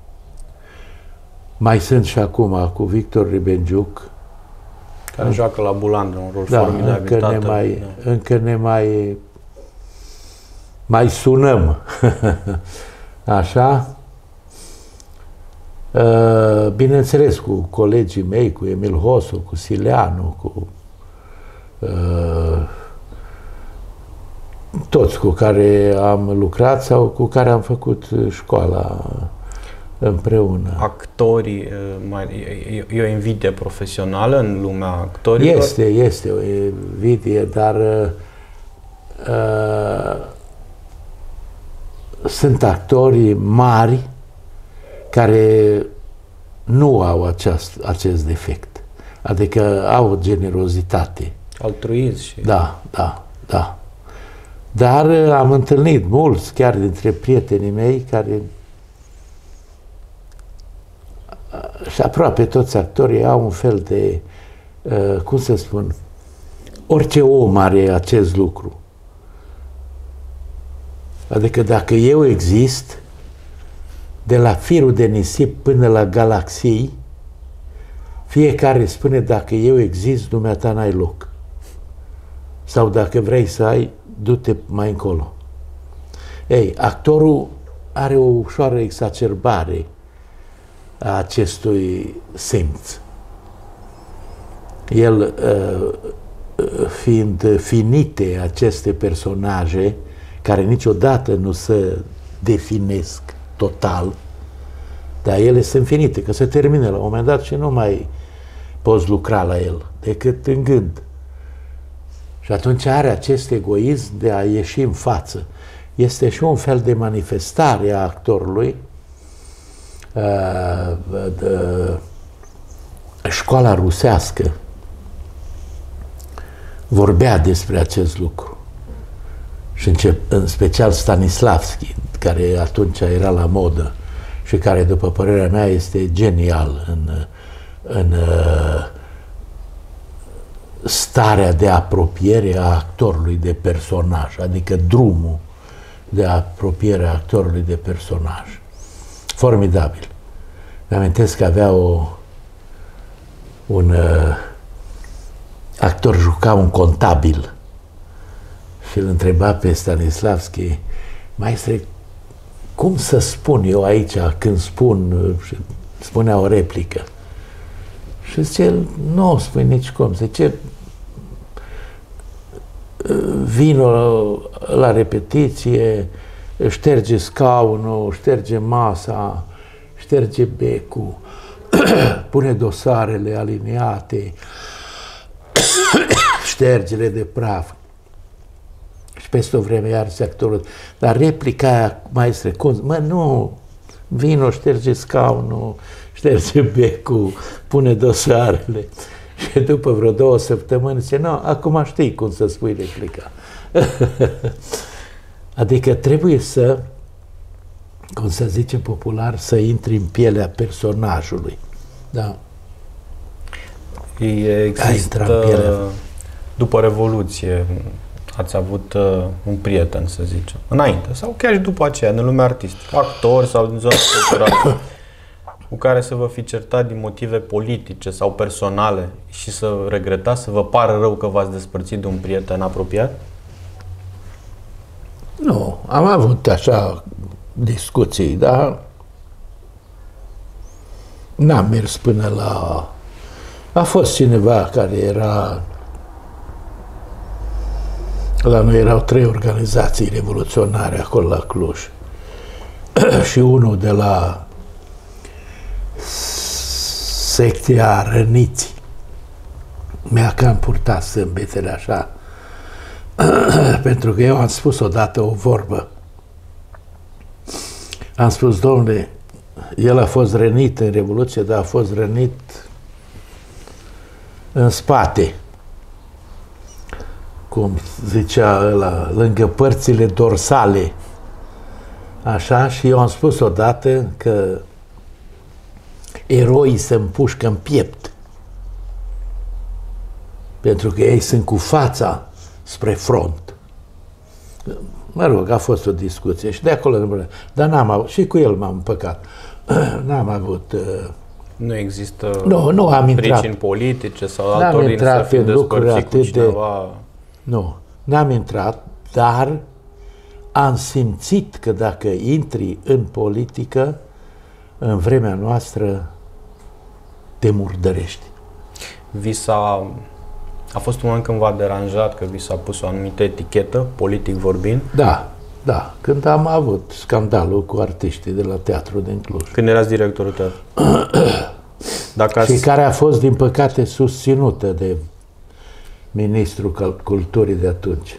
Speaker 2: Mai sunt și acum cu Victor Ribengiuc.
Speaker 1: Care joacă la Bulandra un rol formidabil.
Speaker 2: Încă ne mai sunăm. Așa. Bineînțeles, cu colegii mei, cu Emil Hosu, cu Sileanu, cu toți cu care am lucrat sau cu care am făcut școala împreună.
Speaker 1: Actorii, e o invidie profesională în lumea actorilor?
Speaker 2: Este o invidie, dar sunt actori mari care nu au acest defect. Adică au generozitate.
Speaker 1: Altruism și...
Speaker 2: Da. Dar am întâlnit mulți, chiar dintre prietenii mei, care și aproape toți actorii au un fel de, cum să spun, orice om are acest lucru. Adică dacă eu exist, de la firul de nisip până la galaxii, fiecare spune dacă eu exist, dumneata n-ai loc. Sau dacă vrei să ai, du-te mai încolo. Ei, actorul are o ușoară exacerbare a acestui simț. El, fiind finite aceste personaje, care niciodată nu se definesc total, dar ele sunt finite, că se termină la un moment dat și nu mai poți lucra la el, decât în gând. Și atunci are acest egoism de a ieși în față. Este și un fel de manifestare a actorului. Școala rusească vorbea despre acest lucru. Și în special Stanislavski, care atunci era la modă și care, după părerea mea, este genial în starea de apropiere a actorului de personaj, adică drumul de apropiere a actorului de personaj. Formidabil. Mi-amintesc că avea un actor juca un contabil și îl întreba pe Stanislavski: maestre, cum să spun eu aici când spun, și spunea o replică. Și zice, nu o spui nici cum, zice, vino la repetiție, șterge scaunul, șterge masa, șterge becul, pune dosarele aliniate, ștergele de praf. Și peste o vreme iar zice actorul, dar replica aia, maestre, cum? Mă, nu, vino, șterge scaunul, șterge becul, pune dosarele. Și după vreo 2 săptămâni zice, nu, acum știi cum să spui replica. Adică trebuie să, cum se zice popular, să intri în pielea personajului. Da.
Speaker 1: Există, după Revoluție, ați avut un prieten, să zicem, înainte sau chiar și după aceea, în lumea artistică, actor sau din zona culturală, cu care să vă fi certat din motive politice sau personale și să regretați, să vă pară rău că v-ați despărțit de un prieten apropiat?
Speaker 2: Nu, am avut așa discuții, dar n-am mers până la... A fost cineva care era... La noi erau 3 organizații revoluționare acolo la Cluj. Și unul de la secția Răniți mi-a cam purtat sâmbetele așa, pentru că eu am spus odată o vorbă. Am spus, domnule, el a fost rănit în Revoluție, dar a fost rănit în spate, cum zicea ăla, lângă părțile dorsale. Așa, și eu am spus odată că eroii se împușcă în piept, pentru că ei sunt cu fața spre front. Mă rog, a fost o discuție și de acolo, dar n-am avut, și cu el m-am împăcat, n-am avut...
Speaker 1: Nu există
Speaker 2: nu am intrat,
Speaker 1: pricini politice sau altor din să fi despărțit cu cineva?
Speaker 2: Nu, n-am intrat, dar am simțit că dacă intri în politică, în vremea noastră, te murdărești.
Speaker 1: A fost un moment când v-a deranjat că vi s-a pus o anumită etichetă, politic vorbind?
Speaker 2: Da, Da, când am avut scandalul cu artiștii de la teatru din Cluj.
Speaker 1: Când erați directorul teatru.
Speaker 2: Și care a fost, din păcate, susținută de ministrul culturii de atunci.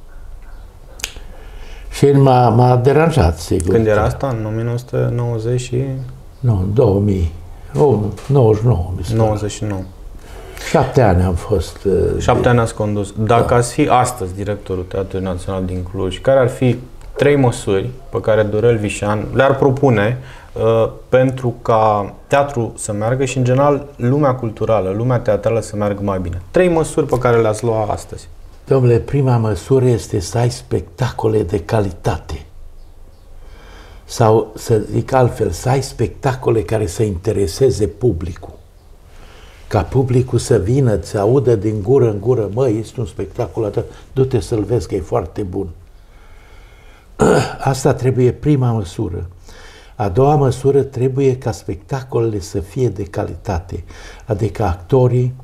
Speaker 2: Și m-a deranjat, sigur.
Speaker 1: Când era asta? În 1990 și...
Speaker 2: Nu, în 2000. 99, mi se
Speaker 1: 99.
Speaker 2: 7 ani am fost.
Speaker 1: 7 ani ați condus. Dacă ați fi astăzi directorul Teatrului Național din Cluj, care ar fi 3 măsuri pe care Dorel Vișan le-ar propune pentru ca teatru să meargă și, în general, lumea culturală, lumea teatrală să meargă mai bine? 3 măsuri pe care le-ați lua astăzi.
Speaker 2: Domnule, prima măsură este să ai spectacole de calitate. Sau, să zic altfel, să ai spectacole care să intereseze publicul. Ca publicul să vină, să audă din gură în gură, măi, este un spectacol atât, du-te să-l vezi că e foarte bun. Asta trebuie prima măsură. A doua măsură, trebuie ca spectacolele să fie de calitate, adică actorii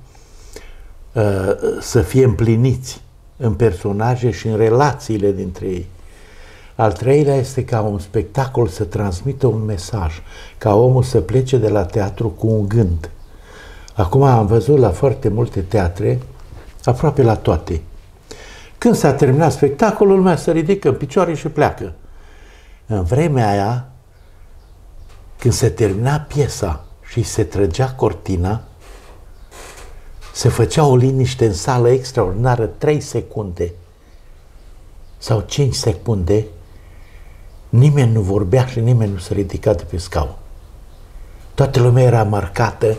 Speaker 2: să fie împliniți în personaje și în relațiile dintre ei. Al treilea este ca un spectacol să transmită un mesaj, ca omul să plece de la teatru cu un gând. Acum am văzut la foarte multe teatre, aproape la toate. Când s-a terminat spectacolul, lumea se ridică în picioare și pleacă. În vremea aia, când se termina piesa și se trăgea cortina, se făcea o liniște în sală extraordinară, 3 secunde sau 5 secunde, nimeni nu vorbea și nimeni nu se ridica de pe scaun. Toată lumea era marcată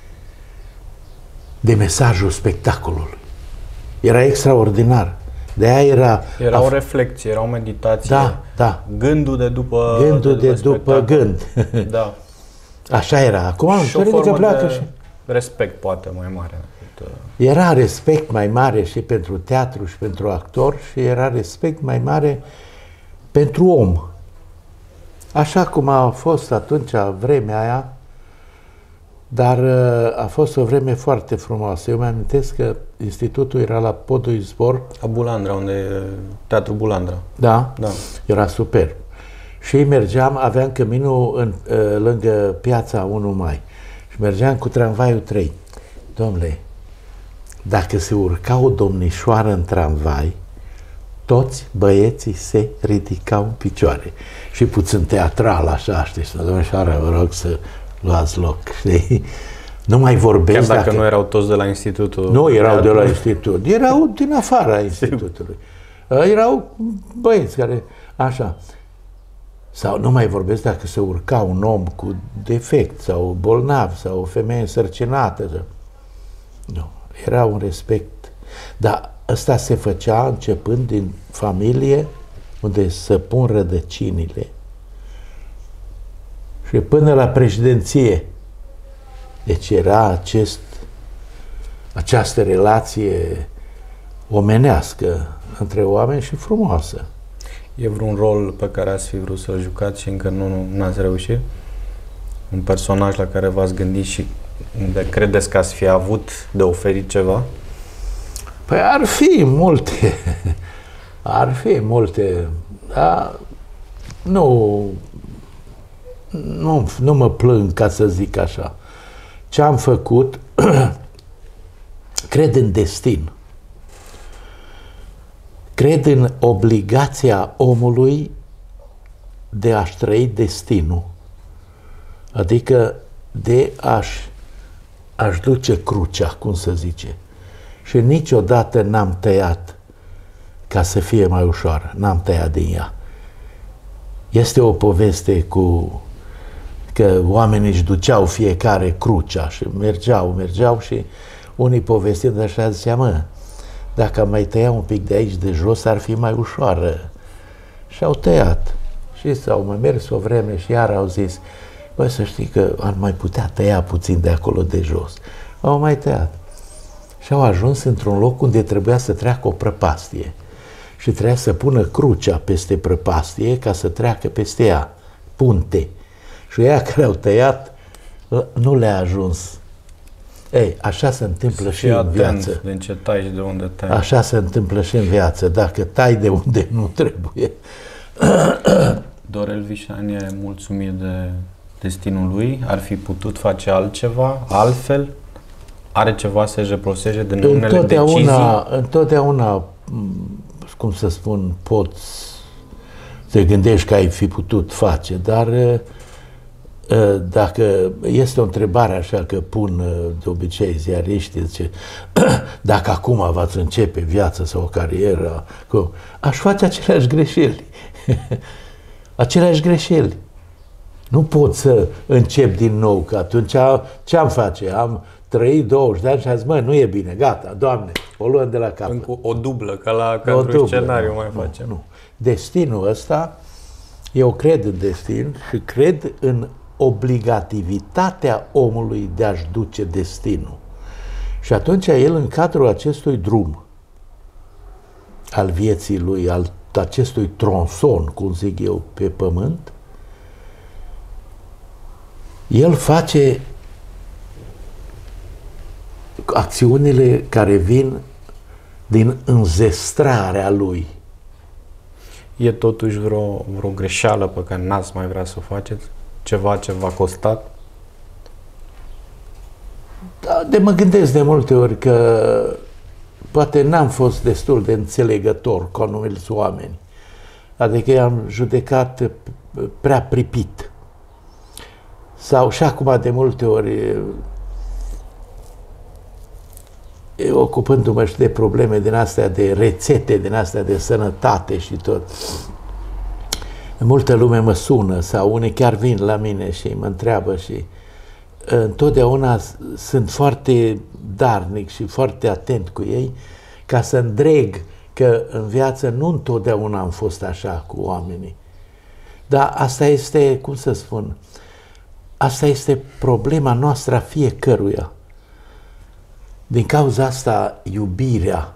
Speaker 2: de mesajul spectacolului. Era extraordinar. De aia
Speaker 1: era o reflecție, era o meditație.
Speaker 2: Da, da.
Speaker 1: Gândul de după...
Speaker 2: Gândul de după gând.
Speaker 1: Da.
Speaker 2: Așa era. Acum
Speaker 1: și o formă de respect, poate, mai mare.
Speaker 2: Era respect mai mare și pentru teatru și pentru actor și era respect mai mare pentru om. Așa cum a fost atunci, vremea aia, dar a fost o vreme foarte frumoasă. Eu mi-amintesc că institutul era la Podul Izvor.
Speaker 1: La Bulandra, unde e Teatrul Bulandra.
Speaker 2: Da, da. Era superb. Și mergeam, aveam căminul lângă piața 1 Mai. Și mergeam cu tramvaiul 3. Dom'le, dacă se urca o domnișoară în tramvai, toți băieții se ridicau în picioare. Și puțin teatral, așa, știi, domnișoară, vă rog să luați loc, știi? Nu mai vorbesc.
Speaker 1: Chiar dacă nu erau toți de la institutul.
Speaker 2: Nu erau de la institut, erau din afara institutului. Erau băieți care, așa. Sau nu mai vorbesc dacă se urca un om cu defect sau bolnav sau o femeie însărcinată. Nu, era un respect. Dar ăsta se făcea începând din familie, unde se pun rădăcinile, și până la președinție. Deci era această relație omenească între oameni și frumoasă.
Speaker 1: E vreun rol pe care ați fi vrut să-l jucați și încă nu ați reușit? Un personaj la care v-ați gândit și unde credeți că ați fi avut de oferit ceva?
Speaker 2: Păi ar fi multe. Ar fi multe. Dar nu mă plâng, ca să zic așa. Ce am făcut, cred în destin. Cred în obligația omului de a-și trăi destinul. Adică de aș duce crucea, cum se zice. Și niciodată n-am tăiat ca să fie mai ușoară. N-am tăiat din ea. Este o poveste că oamenii își duceau fiecare crucea și mergeau și unii povestind așa zicea, mă, dacă am mai tăia un pic de aici de jos, ar fi mai ușoară. Și au tăiat. Și s-au mai mers o vreme și iar au zis, băi, să știi că ar mai putea tăia puțin de acolo de jos. Au mai tăiat. Și au ajuns într-un loc unde trebuia să treacă o prăpastie. Și trebuia să pună crucea peste prăpastie ca să treacă peste ea, punte. Și ea care au tăiat, nu le-a ajuns. Ei, așa se întâmplă și în viață.
Speaker 1: Din ce tai și de unde tai.
Speaker 2: Așa se întâmplă și în viață. Dacă tai de unde nu trebuie,
Speaker 1: Dorel Vișan e mulțumit de destinul lui? Ar fi putut face altceva, altfel? Are ceva să-și reproșeze din unele decizii?
Speaker 2: Întotdeauna, cum să spun, poți să gândești că ai fi putut face, dar dacă este o întrebare așa că pun de obicei ziariștii, zice, dacă acum v-ați începe viața sau o carieră, aș face aceleași greșeli. Aceleași greșeli. Nu pot să încep din nou, că atunci ce-am face? Am trăit 20 de ani și am zis, mă, nu e bine, gata, Doamne, o luăm de la capăt.
Speaker 1: O dublă, ca într-un scenariu mai facem.
Speaker 2: Nu. Destinul ăsta, eu cred în destin și cred în obligativitatea omului de a-și duce destinul. Și atunci el, în cadrul acestui drum al vieții lui, al acestui tronson, cum zic eu, pe pământ, el face acțiunile care vin din înzestrarea lui.
Speaker 1: E totuși vreo greșeală pe care n-ați mai vrea să o faceți? Ceva ce v-a costat?
Speaker 2: Da, mă gândesc de multe ori că poate n-am fost destul de înțelegător cu anumiți oameni. Adică i-am judecat prea pripit. Sau și acum de multe ori, ocupându-mă și de probleme din astea, de rețete, din astea de sănătate și tot, multă lume mă sună sau unii chiar vin la mine și mă întreabă și întotdeauna sunt foarte darnic și foarte atent cu ei ca să îndreg că în viață nu întotdeauna am fost așa cu oamenii. Dar asta este, cum să spun, asta este problema noastră a fiecăruia. Din cauza asta, iubirea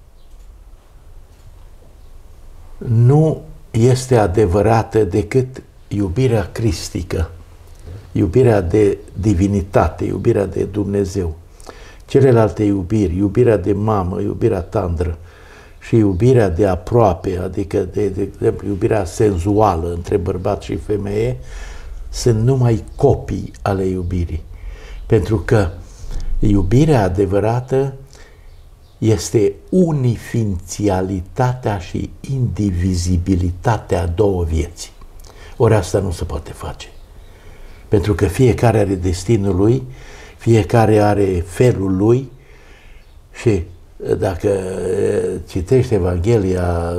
Speaker 2: nu este adevărată decât iubirea cristică, iubirea de divinitate, iubirea de Dumnezeu. Celelalte iubiri, iubirea de mamă, iubirea tandră și iubirea de aproape, adică de iubirea senzuală între bărbat și femeie, sunt numai copii ale iubirii. Pentru că iubirea adevărată este unifincialitatea și indivizibilitatea a două vieți. Ori asta nu se poate face. Pentru că fiecare are destinul lui, fiecare are felul lui și dacă citești Evanghelia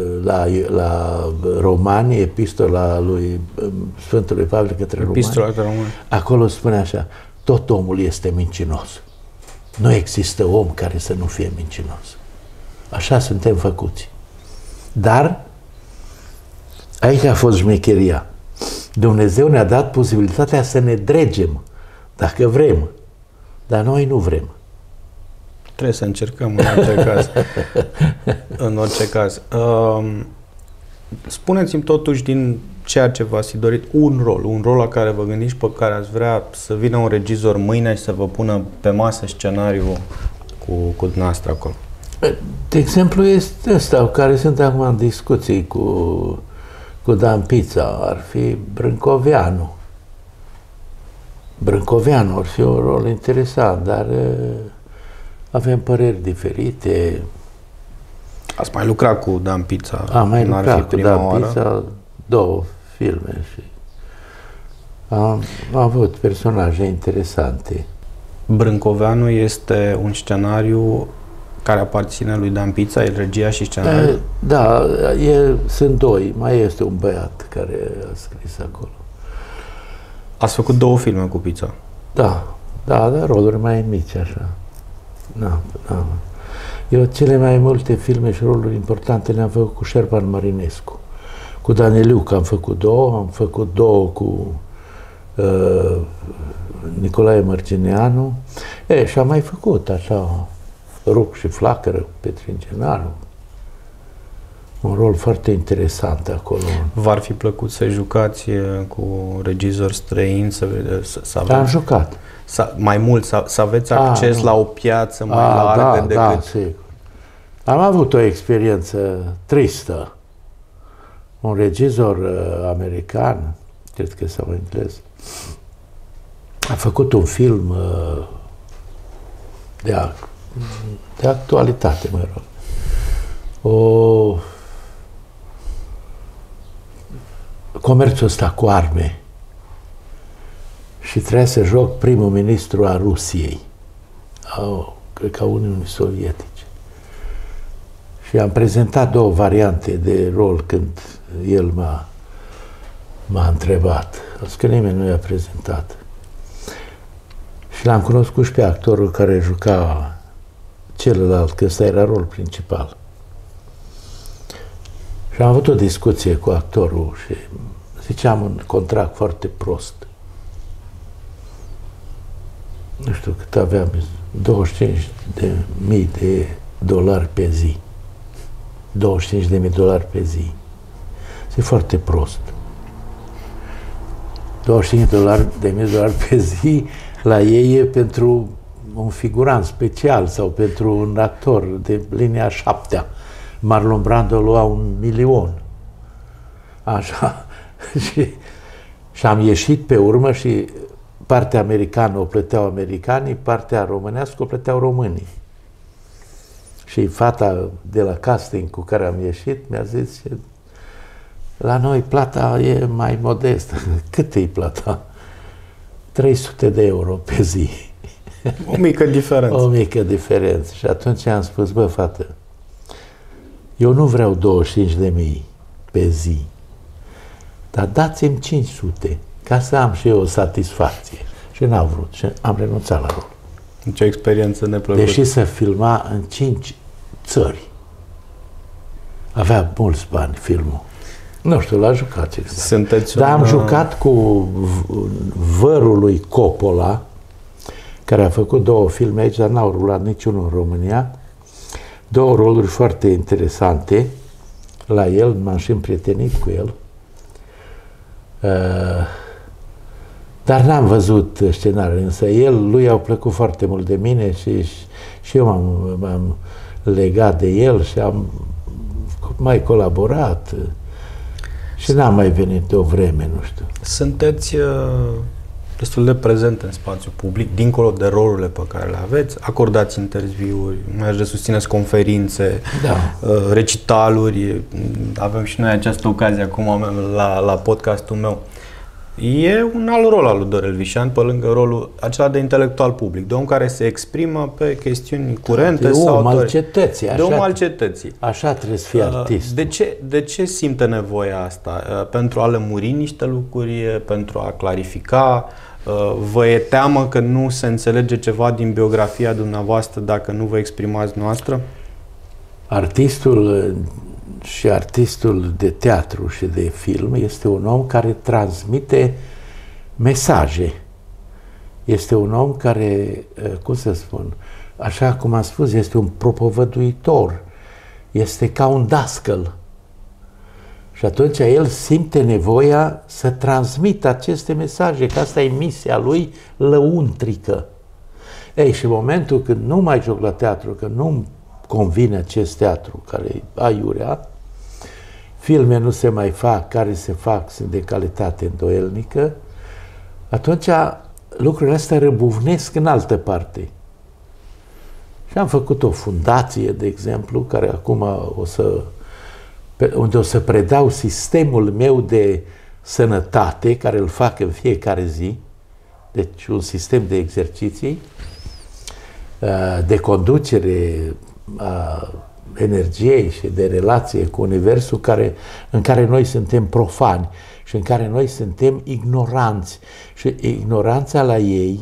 Speaker 2: la Romani, epistola lui Sfântului Pavel către Romani, acolo spune așa, tot omul este mincinos. Nu există om care să nu fie mincinos. Așa suntem făcuți. Dar aici a fost șmecheria. Dumnezeu ne-a dat posibilitatea să ne dregem, dacă vrem, dar noi nu vrem.
Speaker 1: Trebuie să încercăm în orice caz. În orice caz. Spuneți-mi totuși din ceea ce v-ați dorit, un rol la care vă gândiți, pe care ați vrea să vină un regizor mâine și să vă pună pe masă scenariul cu dumneavoastră acolo.
Speaker 2: De exemplu, este ăsta, care sunt acum în discuții cu Dan Pița, ar fi Brâncoveanu. Brâncoveanu ar fi un rol interesant, dar avem păreri diferite.
Speaker 1: Ați mai lucrat cu Dan Pița?
Speaker 2: Am mai lucrat cu Dan Pița, 2 filme și am avut personaje interesante.
Speaker 1: Brâncoveanu este un scenariu care aparține lui Dan Pița, el regia și scenariul?
Speaker 2: Da, sunt 2, mai este un băiat care a scris acolo.
Speaker 1: Ați făcut 2 filme cu Pița?
Speaker 2: Da, dar roluri mai mici așa. Da. Eu cele mai multe filme și roluri importante le-am făcut cu Șerban Marinescu. Cu Daniliuc am făcut 2, am făcut 2 cu Nicolae Mărgineanu. Și am mai făcut așa Ruc și Flacără, Petringenaru. Un rol foarte interesant acolo.
Speaker 1: V-ar fi plăcut să jucați cu regizori străini, să aveți...
Speaker 2: Am jucat.
Speaker 1: Mai mult, să aveți acces la o piață mai largă decât...
Speaker 2: Da, sigur. Am avut o experiență tristă un regizor american, cred că sau englez, a făcut un film de actualitate, mă rog. Comerțul ăsta cu arme. Și trebuia să joc primul ministru a Rusiei, cred că a Uniunii Sovietice. Și am prezentat 2 variante de rol când el m-a întrebat. A zis că nimeni nu i-a prezentat. Și l-am cunoscut și pe actorul care juca celălalt, că ăsta era rol principal. Și am avut o discuție cu actorul și ziceam un contract foarte prost. Nu știu cât aveam, $25.000 pe zi. $25.000 pe zi. E foarte prost. $25.000 pe zi la ei e pentru un figurant special sau pentru un actor de linia 7-a. Marlon Brando lua $1.000.000. Așa. Și am ieșit pe urmă și partea americană o plăteau americanii, partea românească o plăteau românii. Și fata de la casting cu care am ieșit mi-a zis: la noi plata e mai modestă. Cât e plata? €300 pe zi.
Speaker 1: O mică diferență.
Speaker 2: O mică diferență. Și atunci am spus: bă, fată, eu nu vreau 25.000 pe zi, dar dați-mi 500 ca să am și eu o satisfacție. Și n-am vrut și am renunțat la rol.
Speaker 1: Ce experiență neplăcută.
Speaker 2: Deși se filma în 5 țări. Avea mulți bani filmul. Nu știu, l-a jucat. Dar am jucat cu vărul lui Coppola, care a făcut 2 filme aici, dar n-au rulat niciunul în România. 2 roluri foarte interesante la el, m-am și împrietenit cu el. Dar n-am văzut scenariul, însă lui au plăcut foarte mult de mine și eu m-am legat de el și am mai colaborat și n-am mai venit o vreme, nu știu.
Speaker 1: Sunteți destul de prezent în spațiu public, dincolo de rolurile pe care le aveți, acordați interviuri, mai de susțineți conferințe, recitaluri, avem și noi această ocazie acum la podcastul meu. E un alt rol al lui Dorel Vișan, pe lângă rolul acela de intelectual public, de om care se exprimă pe chestiuni curente
Speaker 2: de
Speaker 1: sau
Speaker 2: om al cetății.
Speaker 1: De om al cetății.
Speaker 2: Așa trebuie să fie artist.
Speaker 1: De ce simte nevoia asta? Pentru a lămuri niște lucruri, pentru a clarifica? Vă e teamă că nu se înțelege ceva din biografia dumneavoastră dacă nu vă exprimați noastră?
Speaker 2: Artistul de teatru și de film este un om care transmite mesaje. Este un om care, cum să spun, așa cum am spus, este un propovăduitor. Este ca un dascăl. Și atunci el simte nevoia să transmită aceste mesaje, că asta e misia lui lăuntrică. Ei, și în momentul când nu mai joc la teatru, că nu convine acest teatru care e aiurea, filme nu se mai fac, care se fac sunt de calitate îndoielnică, atunci lucrurile astea răbuvnesc în altă parte. Și am făcut o fundație, de exemplu, care acum unde o să predau sistemul meu de sănătate, care îl fac în fiecare zi, deci un sistem de exerciții, de conducere a energiei și de relație cu Universul în care noi suntem profani și în care noi suntem ignoranți. Și ignoranța la ei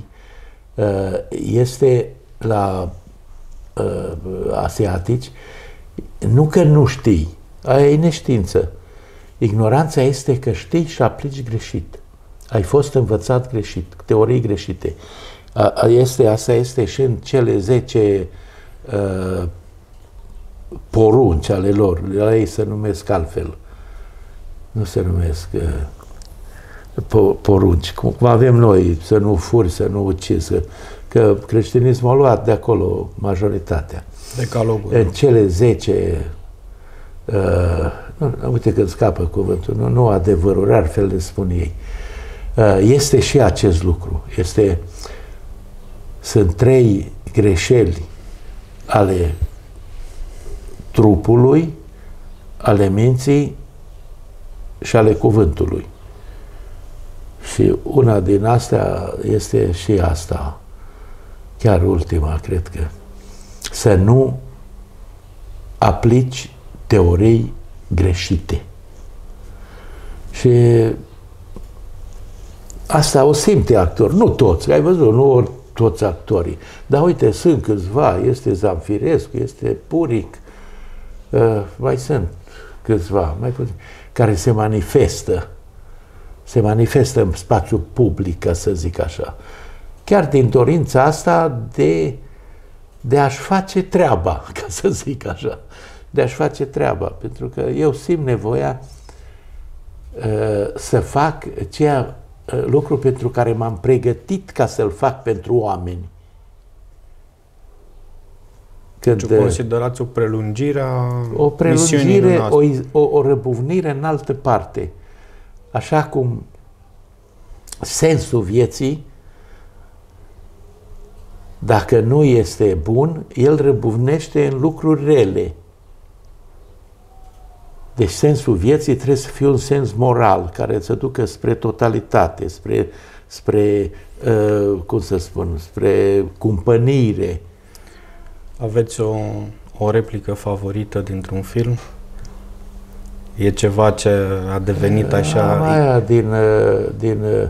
Speaker 2: este la asiatici, nu că nu știi, aia e neștiință. Ignoranța este că știi și aplici greșit. Ai fost învățat greșit, teorii greșite. Asta este și în cele 10 porunci ale lor. La ei se numesc altfel. Nu se numesc porunci. Cum avem noi, să nu furi, să nu ucizi. Că creștinismul a luat de acolo majoritatea.
Speaker 1: Decalogul.
Speaker 2: În cele 10 uite că scapă cuvântul, nu adevărul, rar fel de spun ei. Este și acest lucru. Sunt 3 greșeli ale trupului, ale minții și ale cuvântului. Și una din astea este și asta, chiar ultima, cred că, să nu aplici teorii greșite. Și asta o simte actor, nu toți, ai văzut, nu toți actorii, dar uite, sunt câțiva, este Zamfirescu, este Puric, mai sunt câțiva, mai puțin, care se manifestă în spațiul public, ca să zic așa, chiar din dorința asta de a-și face treaba, ca să zic așa, de a-și face treaba, pentru că eu simt nevoia să fac lucru pentru care m-am pregătit ca să-l fac pentru oameni.
Speaker 1: Deci o considerați o prelungire a
Speaker 2: o prelungire, o răbuvnire în altă parte. Așa cum sensul vieții, dacă nu este bun, el răbuvnește în lucruri rele. Deci sensul vieții trebuie să fie un sens moral, care să ducă spre totalitate, spre cum să spun, spre cumpănire.
Speaker 1: Aveți o replică favorită dintr-un film? E ceva ce a devenit așa...
Speaker 2: Aia din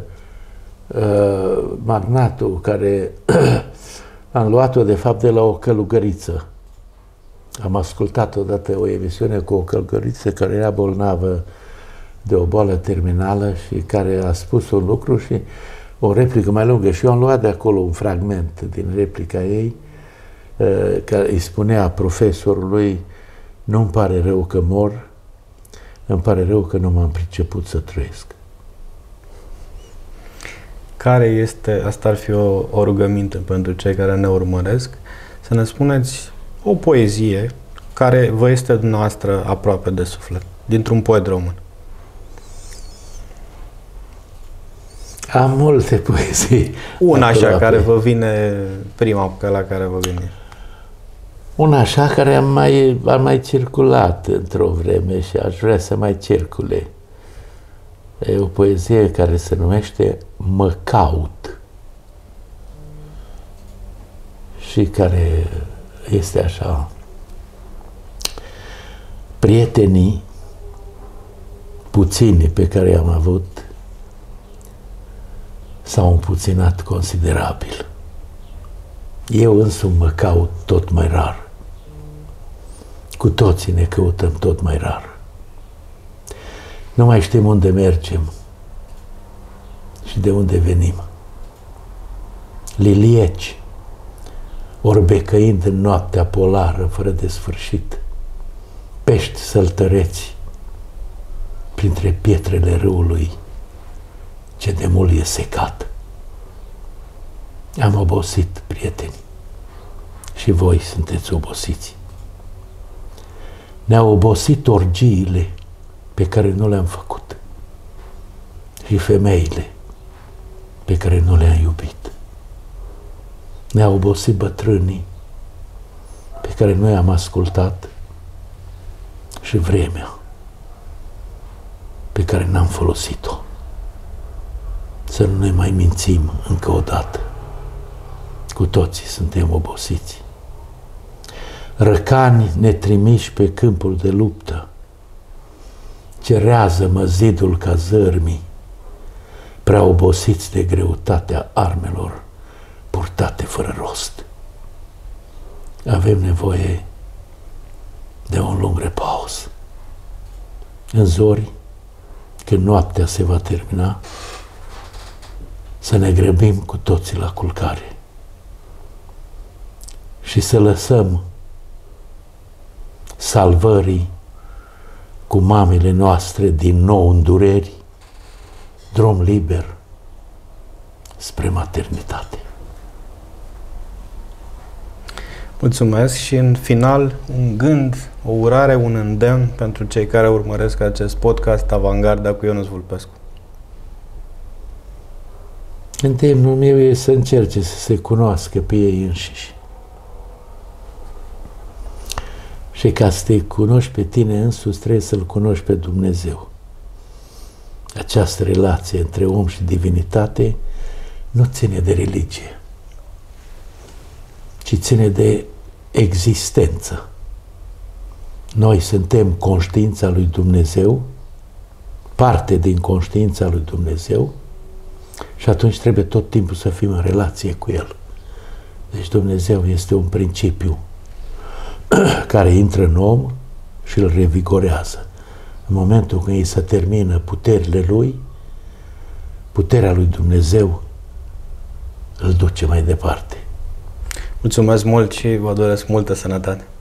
Speaker 2: Magnatul, care am luat-o de fapt de la o călugăriță. Am ascultat odată o emisiune cu o călugăriță care era bolnavă de o boală terminală și care a spus un lucru și o replică mai lungă. Și eu am luat de acolo un fragment din replica ei, care îi spunea profesorului: nu-mi pare rău că mor, îmi pare rău că nu m-am priceput să trăiesc.
Speaker 1: Care este, asta ar fi o rugăminte pentru cei care ne urmăresc, să ne spuneți o poezie care vă este dumneavoastră aproape de suflet, dintr-un poet român.
Speaker 2: Am multe poezii.
Speaker 1: Una așa care vă vine, prima la care vă vine.
Speaker 2: Una așa care am mai circulat într-o vreme și aș vrea să mai circule. E o poezie care se numește Mă caut și care este așa: prietenii puțini pe care i-am avut s-au împuținat considerabil. Eu însumi mă caut tot mai rar. Cu toții ne căutăm tot mai rar. Nu mai știm unde mergem și de unde venim. Lilieci, orbecăind în noaptea polară fără de sfârșit, pești săltăreți printre pietrele râului ce de mult e secat. Am obosit, prieteni, și voi sunteți obosiți. Ne-au obosit orgiile pe care nu le-am făcut și femeile pe care nu le-am iubit. Ne-au obosit bătrânii pe care noi am ascultat și vremea pe care n-am folosit-o. Să nu ne mai mințim încă o dată. Cu toții suntem obosiți. Răcani netrimiși pe câmpul de luptă, cerează-mă zidul ca zărmii, prea obosiți de greutatea armelor purtate fără rost. Avem nevoie de un lung repaus. În zori, când noaptea se va termina, să ne grăbim cu toții la culcare și să lăsăm salvării cu mamele noastre din nou în dureri, drum liber spre maternitate.
Speaker 1: Mulțumesc și în final un gând, o urare, un îndemn pentru cei care urmăresc acest podcast Avangarda cu Ionuț Vulpescu.
Speaker 2: Îndemnul meu e să încerce să se cunoască pe ei înșiși. Și ca să te cunoști pe tine însuți, trebuie să-L cunoști pe Dumnezeu. Această relație între om și divinitate nu ține de religie, ci ține de existență. Noi suntem conștiința lui Dumnezeu, parte din conștiința lui Dumnezeu, și atunci trebuie tot timpul să fim în relație cu El. Deci Dumnezeu este un principiu care intră în om și îl revigorează. În momentul când îi se termină puterile lui, puterea lui Dumnezeu îl duce mai departe.
Speaker 1: Mulțumesc mult și vă doresc multă sănătate.